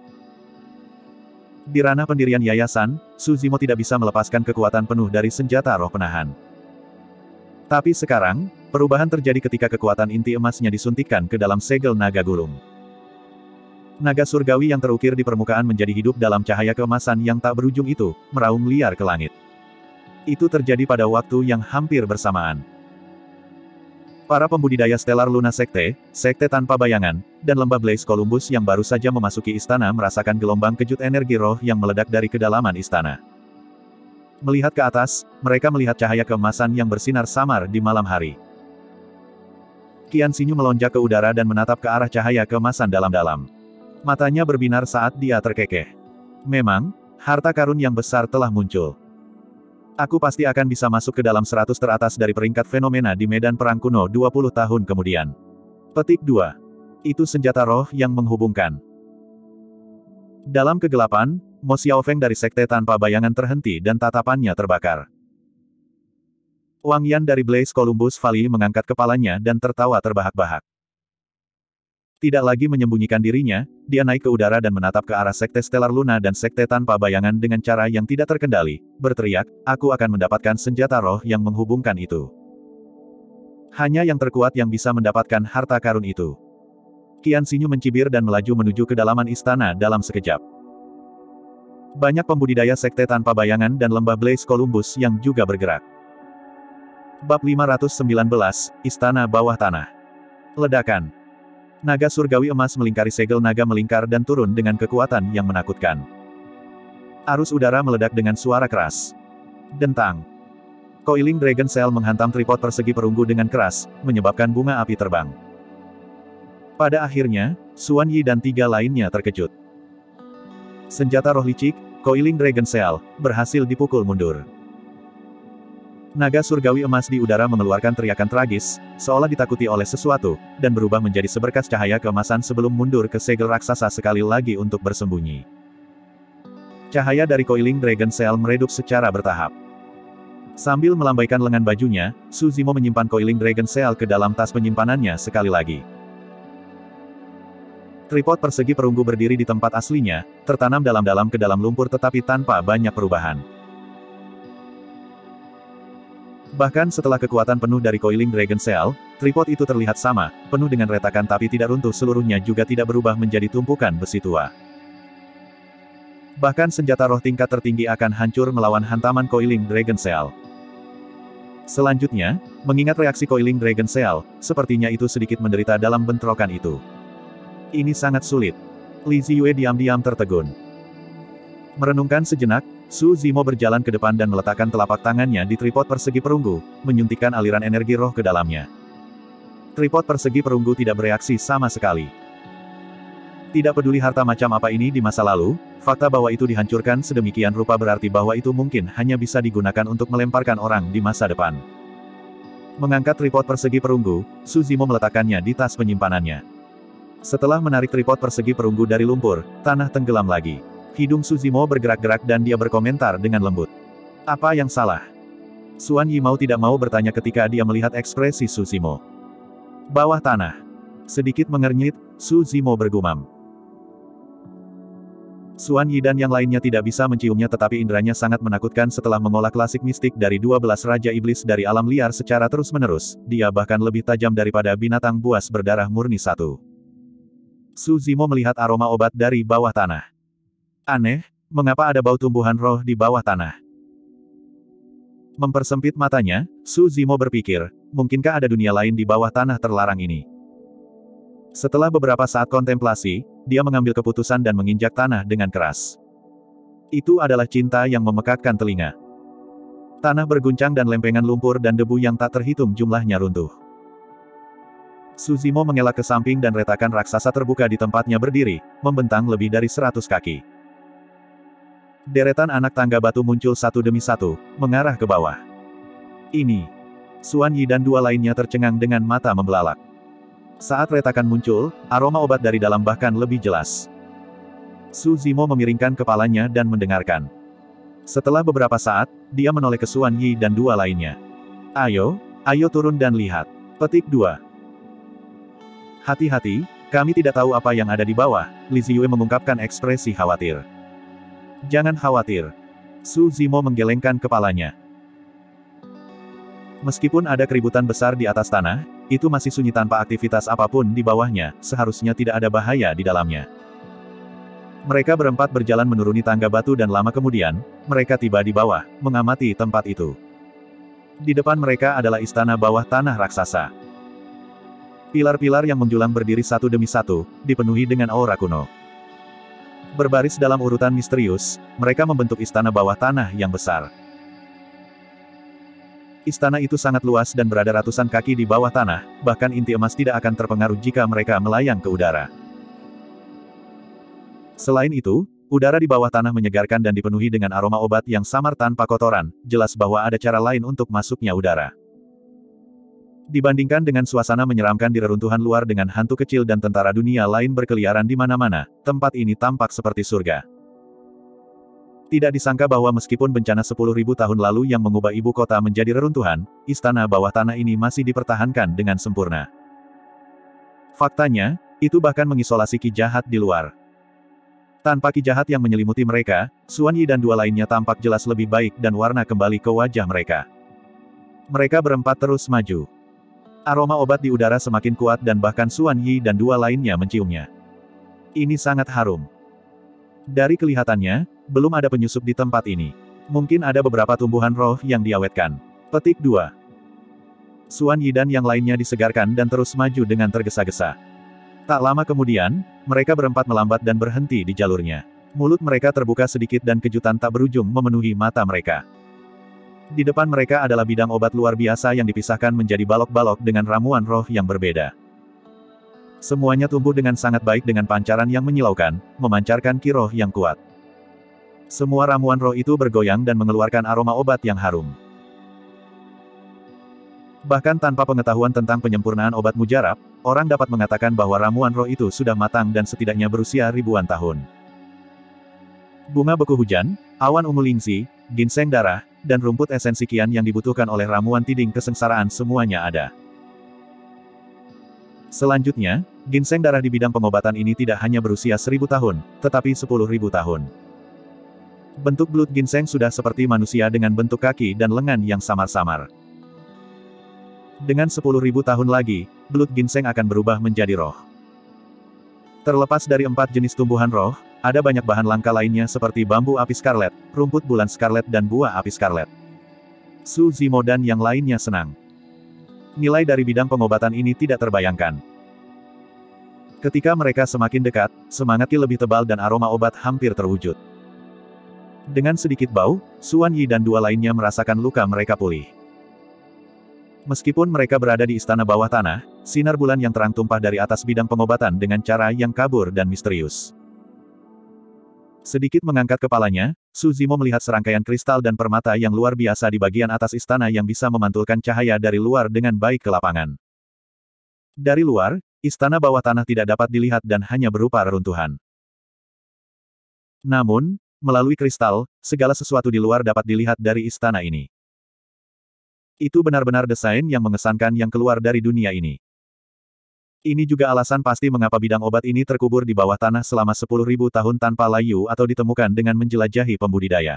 S1: Di ranah pendirian yayasan, Sushimo tidak bisa melepaskan kekuatan penuh dari senjata roh penahan. Tapi sekarang, perubahan terjadi ketika kekuatan inti emasnya disuntikkan ke dalam segel naga gulung. Naga surgawi yang terukir di permukaan menjadi hidup dalam cahaya keemasan yang tak berujung itu, meraung liar ke langit. Itu terjadi pada waktu yang hampir bersamaan. Para pembudidaya Stellar Luna Sekte, Sekte Tanpa Bayangan, dan Lembah Blaze Columbus yang baru saja memasuki istana merasakan gelombang kejut energi roh yang meledak dari kedalaman istana. Melihat ke atas, mereka melihat cahaya keemasan yang bersinar samar di malam hari. Qian Xinyu melonjak ke udara dan menatap ke arah cahaya keemasan dalam-dalam. Matanya berbinar saat dia terkekeh. Memang, harta karun yang besar telah muncul. Aku pasti akan bisa masuk ke dalam seratus teratas dari peringkat fenomena di medan perang kuno dua puluh tahun kemudian. Petik dua. Itu senjata roh yang menghubungkan. Dalam kegelapan, Mo Xiaofeng dari Sekte Tanpa Bayangan terhenti dan tatapannya terbakar. Wang Yan dari Blaze Columbus Valley mengangkat kepalanya dan tertawa terbahak-bahak. Tidak lagi menyembunyikan dirinya, dia naik ke udara dan menatap ke arah Sekte Stellar Luna dan Sekte Tanpa Bayangan dengan cara yang tidak terkendali, berteriak, aku akan mendapatkan senjata roh yang menghubungkan itu. Hanya yang terkuat yang bisa mendapatkan harta karun itu. Qian Xinyu mencibir dan melaju menuju kedalaman istana dalam sekejap. Banyak pembudidaya Sekte Tanpa Bayangan dan Lembah Blaze Columbus yang juga bergerak. Bab lima ratus sembilan belas, Istana Bawah Tanah. Ledakan. Naga surgawi emas melingkari segel naga melingkar dan turun dengan kekuatan yang menakutkan. Arus udara meledak dengan suara keras. Dentang. Coiling Dragon Cell menghantam tripod persegi perunggu dengan keras, menyebabkan bunga api terbang. Pada akhirnya, Xuan Yi dan tiga lainnya terkejut. Senjata roh licik, Coiling Dragon Cell, berhasil dipukul mundur. Naga surgawi emas di udara mengeluarkan teriakan tragis, seolah ditakuti oleh sesuatu, dan berubah menjadi seberkas cahaya keemasan sebelum mundur ke segel raksasa sekali lagi untuk bersembunyi. Cahaya dari Coiling Dragon Cell meredup secara bertahap. Sambil melambaikan lengan bajunya, Su Zimo menyimpan Coiling Dragon Cell ke dalam tas penyimpanannya sekali lagi. Tripod persegi perunggu berdiri di tempat aslinya, tertanam dalam-dalam ke dalam lumpur tetapi tanpa banyak perubahan. Bahkan setelah kekuatan penuh dari Coiling Dragon Cell, tripod itu terlihat sama, penuh dengan retakan tapi tidak runtuh seluruhnya juga tidak berubah menjadi tumpukan besi tua. Bahkan senjata roh tingkat tertinggi akan hancur melawan hantaman Coiling Dragon Cell. Selanjutnya, mengingat reaksi Coiling Dragon Cell, sepertinya itu sedikit menderita dalam bentrokan itu. Ini sangat sulit. Li Ziyue diam-diam tertegun. Merenungkan sejenak, Su Zimo berjalan ke depan dan meletakkan telapak tangannya di tripod persegi perunggu, menyuntikkan aliran energi roh ke dalamnya. Tripod persegi perunggu tidak bereaksi sama sekali. Tidak peduli harta macam apa ini di masa lalu, fakta bahwa itu dihancurkan sedemikian rupa berarti bahwa itu mungkin hanya bisa digunakan untuk melemparkan orang di masa depan. Mengangkat tripod persegi perunggu, Su Zimo meletakkannya di tas penyimpanannya. Setelah menarik tripod persegi perunggu dari lumpur, tanah tenggelam lagi. Hidung Su Zimo bergerak-gerak dan dia berkomentar dengan lembut. Apa yang salah? Xuan Yi mau tidak mau bertanya ketika dia melihat ekspresi Su Zimo. Bawah tanah. Sedikit mengernyit, Su Zimo bergumam. Xuan Yi dan yang lainnya tidak bisa menciumnya tetapi inderanya sangat menakutkan setelah mengolah klasik mistik dari dua belas Raja Iblis dari alam liar secara terus-menerus, dia bahkan lebih tajam daripada binatang buas berdarah murni satu. Su Zimo melihat aroma obat dari bawah tanah. Aneh, mengapa ada bau tumbuhan roh di bawah tanah? Mempersempit matanya, Su Zimo berpikir, mungkinkah ada dunia lain di bawah tanah terlarang ini? Setelah beberapa saat kontemplasi, dia mengambil keputusan dan menginjak tanah dengan keras. Itu adalah cinta yang memekakkan telinga. Tanah berguncang dan lempengan lumpur dan debu yang tak terhitung jumlahnya runtuh. Su Zimo mengelak ke samping dan retakan raksasa terbuka di tempatnya berdiri, membentang lebih dari seratus kaki. Deretan anak tangga batu muncul satu demi satu, mengarah ke bawah. Ini. Xuan Yi dan dua lainnya tercengang dengan mata membelalak. Saat retakan muncul, aroma obat dari dalam bahkan lebih jelas. Su Zimo memiringkan kepalanya dan mendengarkan. Setelah beberapa saat, dia menoleh ke Xuan Yi dan dua lainnya. Ayo, ayo turun dan lihat. Petik dua. Hati-hati, kami tidak tahu apa yang ada di bawah, Li Ziyue mengungkapkan ekspresi khawatir. Jangan khawatir. Su Zimo menggelengkan kepalanya. Meskipun ada keributan besar di atas tanah, itu masih sunyi tanpa aktivitas apapun di bawahnya, seharusnya tidak ada bahaya di dalamnya. Mereka berempat berjalan menuruni tangga batu dan lama kemudian, mereka tiba di bawah, mengamati tempat itu. Di depan mereka adalah istana bawah tanah raksasa. Pilar-pilar yang menjulang berdiri satu demi satu, dipenuhi dengan aura kuno. Berbaris dalam urutan misterius, mereka membentuk istana bawah tanah yang besar. Istana itu sangat luas dan berada ratusan kaki di bawah tanah, bahkan inti emas tidak akan terpengaruh jika mereka melayang ke udara. Selain itu, udara di bawah tanah menyegarkan dan dipenuhi dengan aroma obat yang samar tanpa kotoran, jelas bahwa ada cara lain untuk masuknya udara. Dibandingkan dengan suasana menyeramkan di reruntuhan luar dengan hantu kecil dan tentara dunia lain berkeliaran di mana-mana, tempat ini tampak seperti surga. Tidak disangka bahwa meskipun bencana sepuluh ribu tahun lalu yang mengubah ibu kota menjadi reruntuhan, istana bawah tanah ini masih dipertahankan dengan sempurna. Faktanya, Itu bahkan mengisolasi ki jahat di luar. Tanpa ki jahat yang menyelimuti mereka, Xuan Yi dan dua lainnya tampak jelas lebih baik dan warna kembali ke wajah mereka. Mereka berempat terus maju. Aroma obat di udara semakin kuat dan bahkan Xuan Yi dan dua lainnya menciumnya. Ini sangat harum. Dari kelihatannya, belum ada penyusup di tempat ini. Mungkin ada beberapa tumbuhan roh yang diawetkan. Petik dua. Xuan Yi dan yang lainnya disegarkan dan terus maju dengan tergesa-gesa. Tak lama kemudian, mereka berempat melambat dan berhenti di jalurnya. Mulut mereka terbuka sedikit dan kejutan tak berujung memenuhi mata mereka. Di depan mereka adalah bidang obat luar biasa yang dipisahkan menjadi balok-balok dengan ramuan roh yang berbeda. Semuanya tumbuh dengan sangat baik dengan pancaran yang menyilaukan, memancarkan ki roh yang kuat. Semua ramuan roh itu bergoyang dan mengeluarkan aroma obat yang harum. Bahkan tanpa pengetahuan tentang penyempurnaan obat mujarab, orang dapat mengatakan bahwa ramuan roh itu sudah matang dan setidaknya berusia ribuan tahun. Bunga beku hujan, awan ungu lingzi, ginseng darah, dan rumput esensi kian yang dibutuhkan oleh ramuan tiding kesengsaraan semuanya ada. Selanjutnya, ginseng darah di bidang pengobatan ini tidak hanya berusia seribu tahun, tetapi sepuluh ribu tahun. Bentuk belut ginseng sudah seperti manusia dengan bentuk kaki dan lengan yang samar-samar. Dengan sepuluh ribu tahun lagi, belut ginseng akan berubah menjadi roh. Terlepas dari empat jenis tumbuhan roh, ada banyak bahan langka lainnya seperti bambu api scarlet, rumput bulan scarlet dan buah api scarlet. Su Zimo dan yang lainnya senang. Nilai dari bidang pengobatan ini tidak terbayangkan. Ketika mereka semakin dekat, semangat ki lebih tebal dan aroma obat hampir terwujud. Dengan sedikit bau, Xuan Yi dan dua lainnya merasakan luka mereka pulih. Meskipun mereka berada di istana bawah tanah, sinar bulan yang terang tumpah dari atas bidang pengobatan dengan cara yang kabur dan misterius. Sedikit mengangkat kepalanya, Su Zimo melihat serangkaian kristal dan permata yang luar biasa di bagian atas istana yang bisa memantulkan cahaya dari luar dengan baik ke lapangan. Dari luar, istana bawah tanah tidak dapat dilihat dan hanya berupa reruntuhan. Namun, melalui kristal, segala sesuatu di luar dapat dilihat dari istana ini. Itu benar-benar desain yang mengesankan yang keluar dari dunia ini. Ini juga alasan pasti mengapa bidang obat ini terkubur di bawah tanah selama sepuluh ribu tahun tanpa layu atau ditemukan dengan menjelajahi pembudidaya.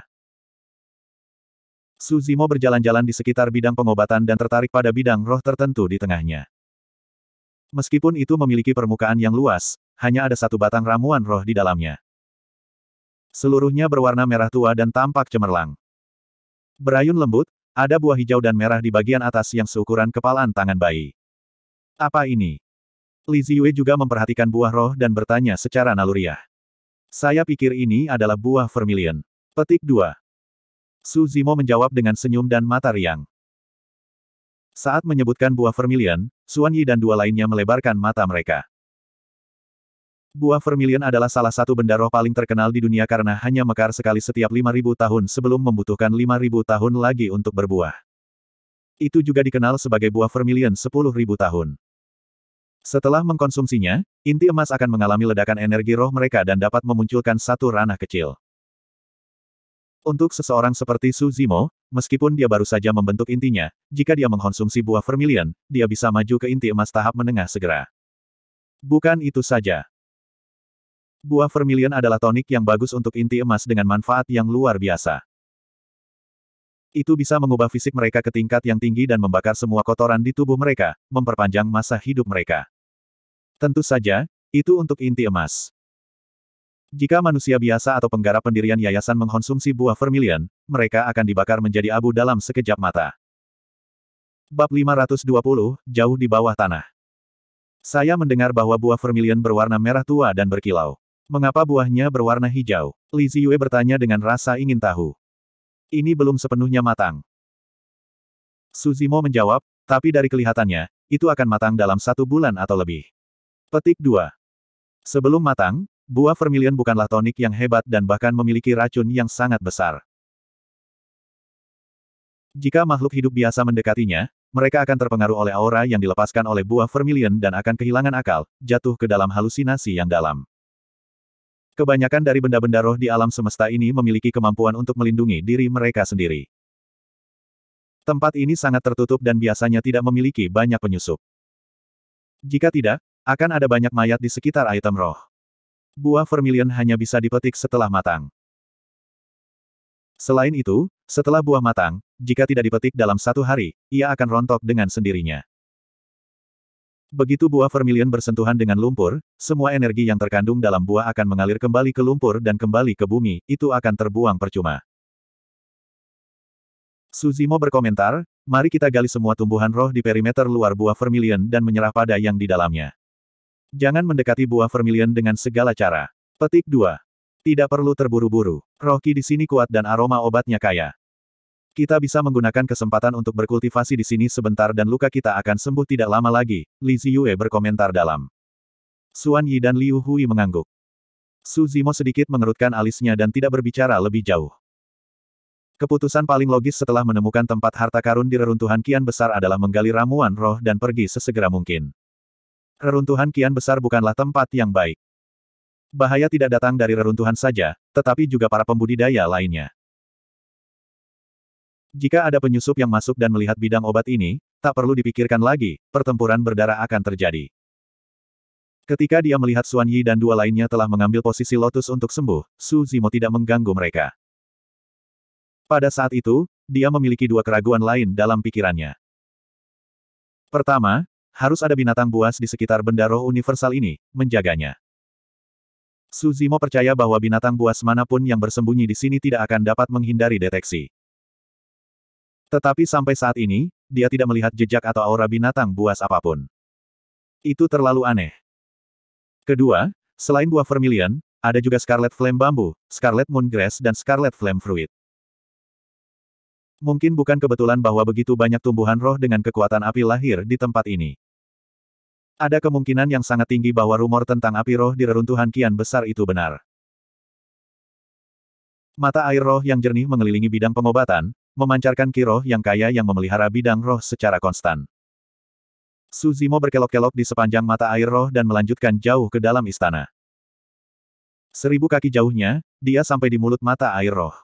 S1: Su Zimo berjalan-jalan di sekitar bidang pengobatan dan tertarik pada bidang roh tertentu di tengahnya. Meskipun itu memiliki permukaan yang luas, hanya ada satu batang ramuan roh di dalamnya. Seluruhnya berwarna merah tua dan tampak cemerlang. Berayun lembut, ada buah hijau dan merah di bagian atas yang seukuran kepalan tangan bayi. Apa ini? Li Ziyue juga memperhatikan buah roh dan bertanya secara naluriah. Saya pikir ini adalah buah vermilion. Petik dua. Su Zimo menjawab dengan senyum dan mata riang. Saat menyebutkan buah vermilion, Xuan Yi dan dua lainnya melebarkan mata mereka. Buah vermilion adalah salah satu benda roh paling terkenal di dunia karena hanya mekar sekali setiap lima ribu tahun sebelum membutuhkan lima ribu tahun lagi untuk berbuah. Itu juga dikenal sebagai buah vermilion sepuluh ribu tahun. Setelah mengkonsumsinya, inti emas akan mengalami ledakan energi roh mereka dan dapat memunculkan satu ranah kecil. Untuk seseorang seperti Su Zimo, meskipun dia baru saja membentuk intinya, jika dia mengkonsumsi buah vermilion, dia bisa maju ke inti emas tahap menengah segera. Bukan itu saja. Buah vermilion adalah tonik yang bagus untuk inti emas dengan manfaat yang luar biasa. Itu bisa mengubah fisik mereka ke tingkat yang tinggi dan membakar semua kotoran di tubuh mereka, memperpanjang masa hidup mereka. Tentu saja, itu untuk inti emas. Jika manusia biasa atau penggarap pendirian yayasan mengkonsumsi buah vermilion, mereka akan dibakar menjadi abu dalam sekejap mata. Bab lima ratus dua puluh, Jauh di bawah tanah. Saya mendengar bahwa buah vermilion berwarna merah tua dan berkilau. Mengapa buahnya berwarna hijau? Li Ziyue bertanya dengan rasa ingin tahu. Ini belum sepenuhnya matang. Su Zimo menjawab, tapi dari kelihatannya, itu akan matang dalam satu bulan atau lebih. Petik dua. Sebelum matang, buah vermilion bukanlah tonik yang hebat dan bahkan memiliki racun yang sangat besar. Jika makhluk hidup biasa mendekatinya, mereka akan terpengaruh oleh aura yang dilepaskan oleh buah vermilion dan akan kehilangan akal, jatuh ke dalam halusinasi yang dalam. Kebanyakan dari benda-benda roh di alam semesta ini memiliki kemampuan untuk melindungi diri mereka sendiri. Tempat ini sangat tertutup dan biasanya tidak memiliki banyak penyusup. Jika tidak, Akan ada banyak mayat di sekitar item roh. Buah vermilion hanya bisa dipetik setelah matang. Selain itu, setelah buah matang, jika tidak dipetik dalam satu hari, ia akan rontok dengan sendirinya. Begitu buah vermilion bersentuhan dengan lumpur, semua energi yang terkandung dalam buah akan mengalir kembali ke lumpur dan kembali ke bumi, itu akan terbuang percuma. Suzimo berkomentar, mari kita gali semua tumbuhan roh di perimeter luar buah vermilion dan menyerah pada yang di dalamnya. Jangan mendekati buah vermilion dengan segala cara. Petik dua. Tidak perlu terburu-buru. Roh Qi di sini kuat dan aroma obatnya kaya. Kita bisa menggunakan kesempatan untuk berkultivasi di sini sebentar dan luka kita akan sembuh tidak lama lagi, Li Ziyue berkomentar dalam. Xuan Yi dan Liu Hui mengangguk. Su Zimo sedikit mengerutkan alisnya dan tidak berbicara lebih jauh. Keputusan paling logis setelah menemukan tempat harta karun di reruntuhan kian besar adalah menggali ramuan roh dan pergi sesegera mungkin. Reruntuhan kian besar bukanlah tempat yang baik. Bahaya tidak datang dari reruntuhan saja, tetapi juga para pembudidaya lainnya. Jika ada penyusup yang masuk dan melihat bidang obat ini, tak perlu dipikirkan lagi, pertempuran berdarah akan terjadi. Ketika dia melihat Xuan Yi dan dua lainnya telah mengambil posisi lotus untuk sembuh, Su Zimo tidak mengganggu mereka. Pada saat itu, dia memiliki dua keraguan lain dalam pikirannya. Pertama, harus ada binatang buas di sekitar benda roh universal ini, menjaganya. Su Zimo percaya bahwa binatang buas manapun yang bersembunyi di sini tidak akan dapat menghindari deteksi. Tetapi sampai saat ini, dia tidak melihat jejak atau aura binatang buas apapun. Itu terlalu aneh. Kedua, selain buah vermilion, ada juga Scarlet Flame Bambu, Scarlet Moon Grass dan Scarlet Flame Fruit. Mungkin bukan kebetulan bahwa begitu banyak tumbuhan roh dengan kekuatan api lahir di tempat ini. Ada kemungkinan yang sangat tinggi bahwa rumor tentang api roh di reruntuhan kian besar itu benar. Mata air roh yang jernih mengelilingi bidang pengobatan, memancarkan ki roh yang kaya yang memelihara bidang roh secara konstan. Su Zimo berkelok-kelok di sepanjang mata air roh dan melanjutkan jauh ke dalam istana. Seribu kaki jauhnya, dia sampai di mulut mata air roh.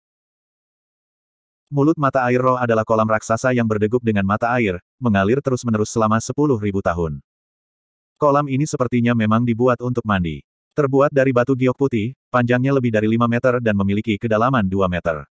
S1: Mulut mata air roh adalah kolam raksasa yang berdegup dengan mata air, mengalir terus-menerus selama sepuluh ribu tahun. Kolam ini sepertinya memang dibuat untuk mandi. Terbuat dari batu giok putih, panjangnya lebih dari lima meter dan memiliki kedalaman dua meter.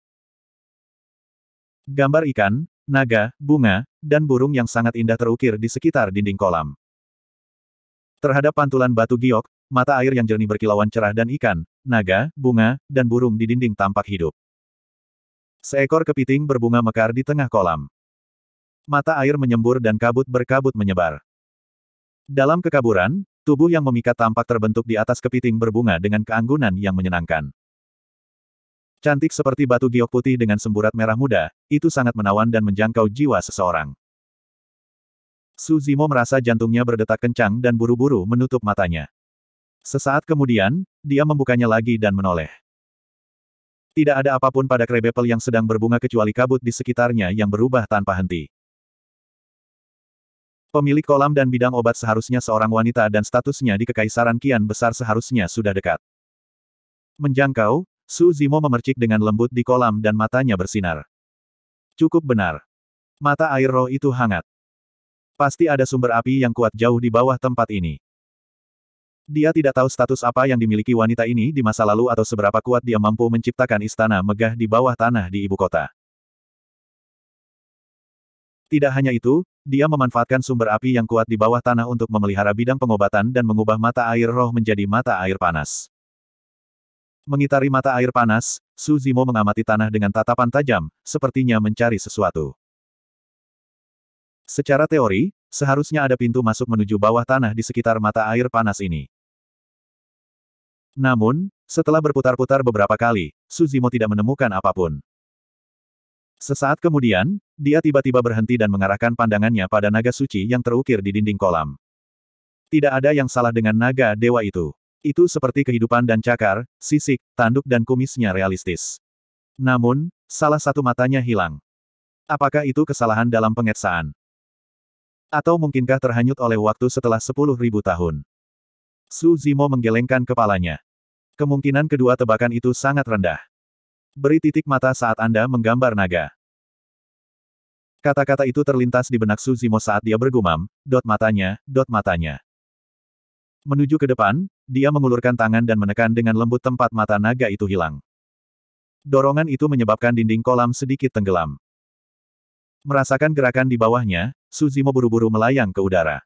S1: Gambar ikan, naga, bunga, dan burung yang sangat indah terukir di sekitar dinding kolam. Terhadap pantulan batu giok, mata air yang jernih berkilauan cerah dan ikan, naga, bunga, dan burung di dinding tampak hidup. Seekor kepiting berbunga mekar di tengah kolam. Mata air menyembur dan kabut berkabut menyebar. Dalam kekaburan, tubuh yang memikat tampak terbentuk di atas kepiting berbunga dengan keanggunan yang menyenangkan. Cantik seperti batu giok putih dengan semburat merah muda, itu sangat menawan dan menjangkau jiwa seseorang. Su Zimo merasa jantungnya berdetak kencang dan buru-buru menutup matanya. Sesaat kemudian, dia membukanya lagi dan menoleh. Tidak ada apapun pada krebepel yang sedang berbunga kecuali kabut di sekitarnya yang berubah tanpa henti. Pemilik kolam dan bidang obat seharusnya seorang wanita dan statusnya di kekaisaran kian besar seharusnya sudah dekat. Menjangkau, Su Zimo memercik dengan lembut di kolam dan matanya bersinar. Cukup benar. Mata air roh itu hangat. Pasti ada sumber api yang kuat jauh di bawah tempat ini. Dia tidak tahu status apa yang dimiliki wanita ini di masa lalu atau seberapa kuat dia mampu menciptakan istana megah di bawah tanah di ibu kota. Tidak hanya itu, dia memanfaatkan sumber api yang kuat di bawah tanah untuk memelihara bidang pengobatan dan mengubah mata air roh menjadi mata air panas. Mengitari mata air panas, Su Zimo mengamati tanah dengan tatapan tajam, sepertinya mencari sesuatu. Secara teori, seharusnya ada pintu masuk menuju bawah tanah di sekitar mata air panas ini. Namun, setelah berputar-putar beberapa kali, Su Zimo tidak menemukan apapun. Sesaat kemudian, dia tiba-tiba berhenti dan mengarahkan pandangannya pada naga suci yang terukir di dinding kolam. Tidak ada yang salah dengan naga dewa itu. Itu seperti kehidupan dan cakar, sisik, tanduk dan kumisnya realistis. Namun, salah satu matanya hilang. Apakah itu kesalahan dalam pengetsaan? Atau mungkinkah terhanyut oleh waktu setelah sepuluh ribu tahun? Su Zimo menggelengkan kepalanya. Kemungkinan kedua tebakan itu sangat rendah. Beri titik mata saat Anda menggambar naga. Kata-kata itu terlintas di benak Su Zimo saat dia bergumam, dot matanya, dot matanya. Menuju ke depan, dia mengulurkan tangan dan menekan dengan lembut tempat mata naga itu hilang. Dorongan itu menyebabkan dinding kolam sedikit tenggelam. Merasakan gerakan di bawahnya, Suzimo buru-buru melayang ke udara.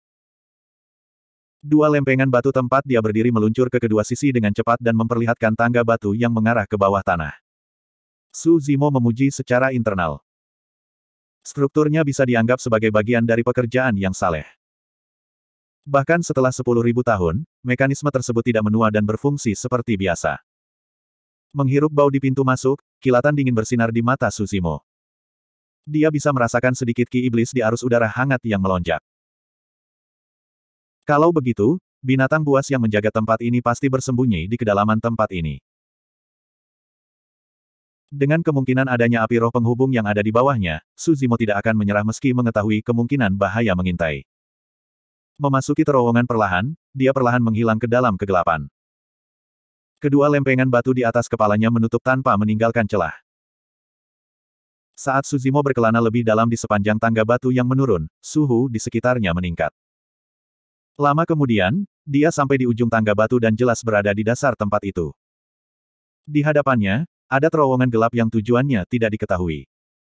S1: Dua lempengan batu tempat dia berdiri meluncur ke kedua sisi dengan cepat dan memperlihatkan tangga batu yang mengarah ke bawah tanah. Suzimo memuji secara internal. Strukturnya bisa dianggap sebagai bagian dari pekerjaan yang saleh. Bahkan setelah sepuluh ribu tahun, mekanisme tersebut tidak menua dan berfungsi seperti biasa. Menghirup bau di pintu masuk, kilatan dingin bersinar di mata Suzimo. Dia bisa merasakan sedikit ki iblis di arus udara hangat yang melonjak. Kalau begitu, binatang buas yang menjaga tempat ini pasti bersembunyi di kedalaman tempat ini. Dengan kemungkinan adanya api roh penghubung yang ada di bawahnya, Suzimo tidak akan menyerah meski mengetahui kemungkinan bahaya mengintai. Memasuki terowongan perlahan, dia perlahan menghilang ke dalam kegelapan. Kedua lempengan batu di atas kepalanya menutup tanpa meninggalkan celah. Saat Suzimo berkelana lebih dalam di sepanjang tangga batu yang menurun, suhu di sekitarnya meningkat. Lama kemudian, dia sampai di ujung tangga batu dan jelas berada di dasar tempat itu. Di hadapannya, ada terowongan gelap yang tujuannya tidak diketahui.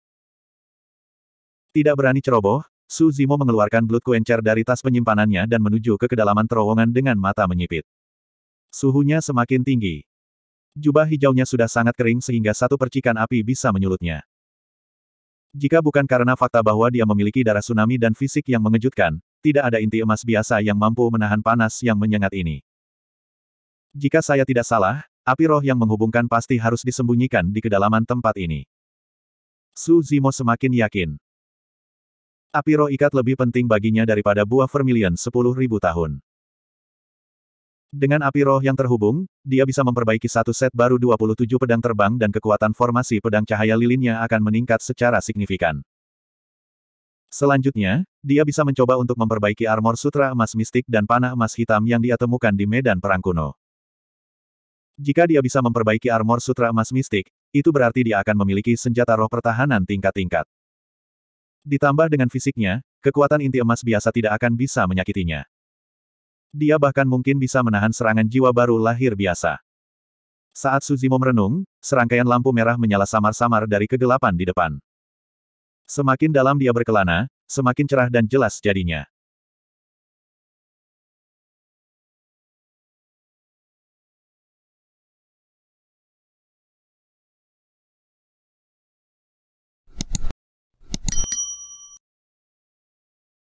S1: Tidak berani ceroboh, Suzimo mengeluarkan blood quencher dari tas penyimpanannya dan menuju ke kedalaman terowongan dengan mata menyipit. Suhunya semakin tinggi. Jubah hijaunya sudah sangat kering sehingga satu percikan api bisa menyulutnya. Jika bukan karena fakta bahwa dia memiliki darah tsunami dan fisik yang mengejutkan, tidak ada inti emas biasa yang mampu menahan panas yang menyengat ini. Jika saya tidak salah, api roh yang menghubungkan pasti harus disembunyikan di kedalaman tempat ini. Suzimo semakin yakin. Api roh ikat lebih penting baginya daripada buah vermilion sepuluh ribu tahun. Dengan api roh yang terhubung, dia bisa memperbaiki satu set baru dua puluh tujuh pedang terbang dan kekuatan formasi pedang cahaya lilinnya akan meningkat secara signifikan. Selanjutnya, dia bisa mencoba untuk memperbaiki armor sutra emas mistik dan panah emas hitam yang dia temukan di medan perang kuno. Jika dia bisa memperbaiki armor sutra emas mistik, itu berarti dia akan memiliki senjata roh pertahanan tingkat-tingkat. Ditambah dengan fisiknya, kekuatan inti emas biasa tidak akan bisa menyakitinya. Dia bahkan mungkin bisa menahan serangan jiwa baru lahir biasa. Saat Suzimo merenung, serangkaian lampu merah menyala samar-samar dari kegelapan di depan. Semakin dalam dia berkelana, semakin cerah dan jelas jadinya.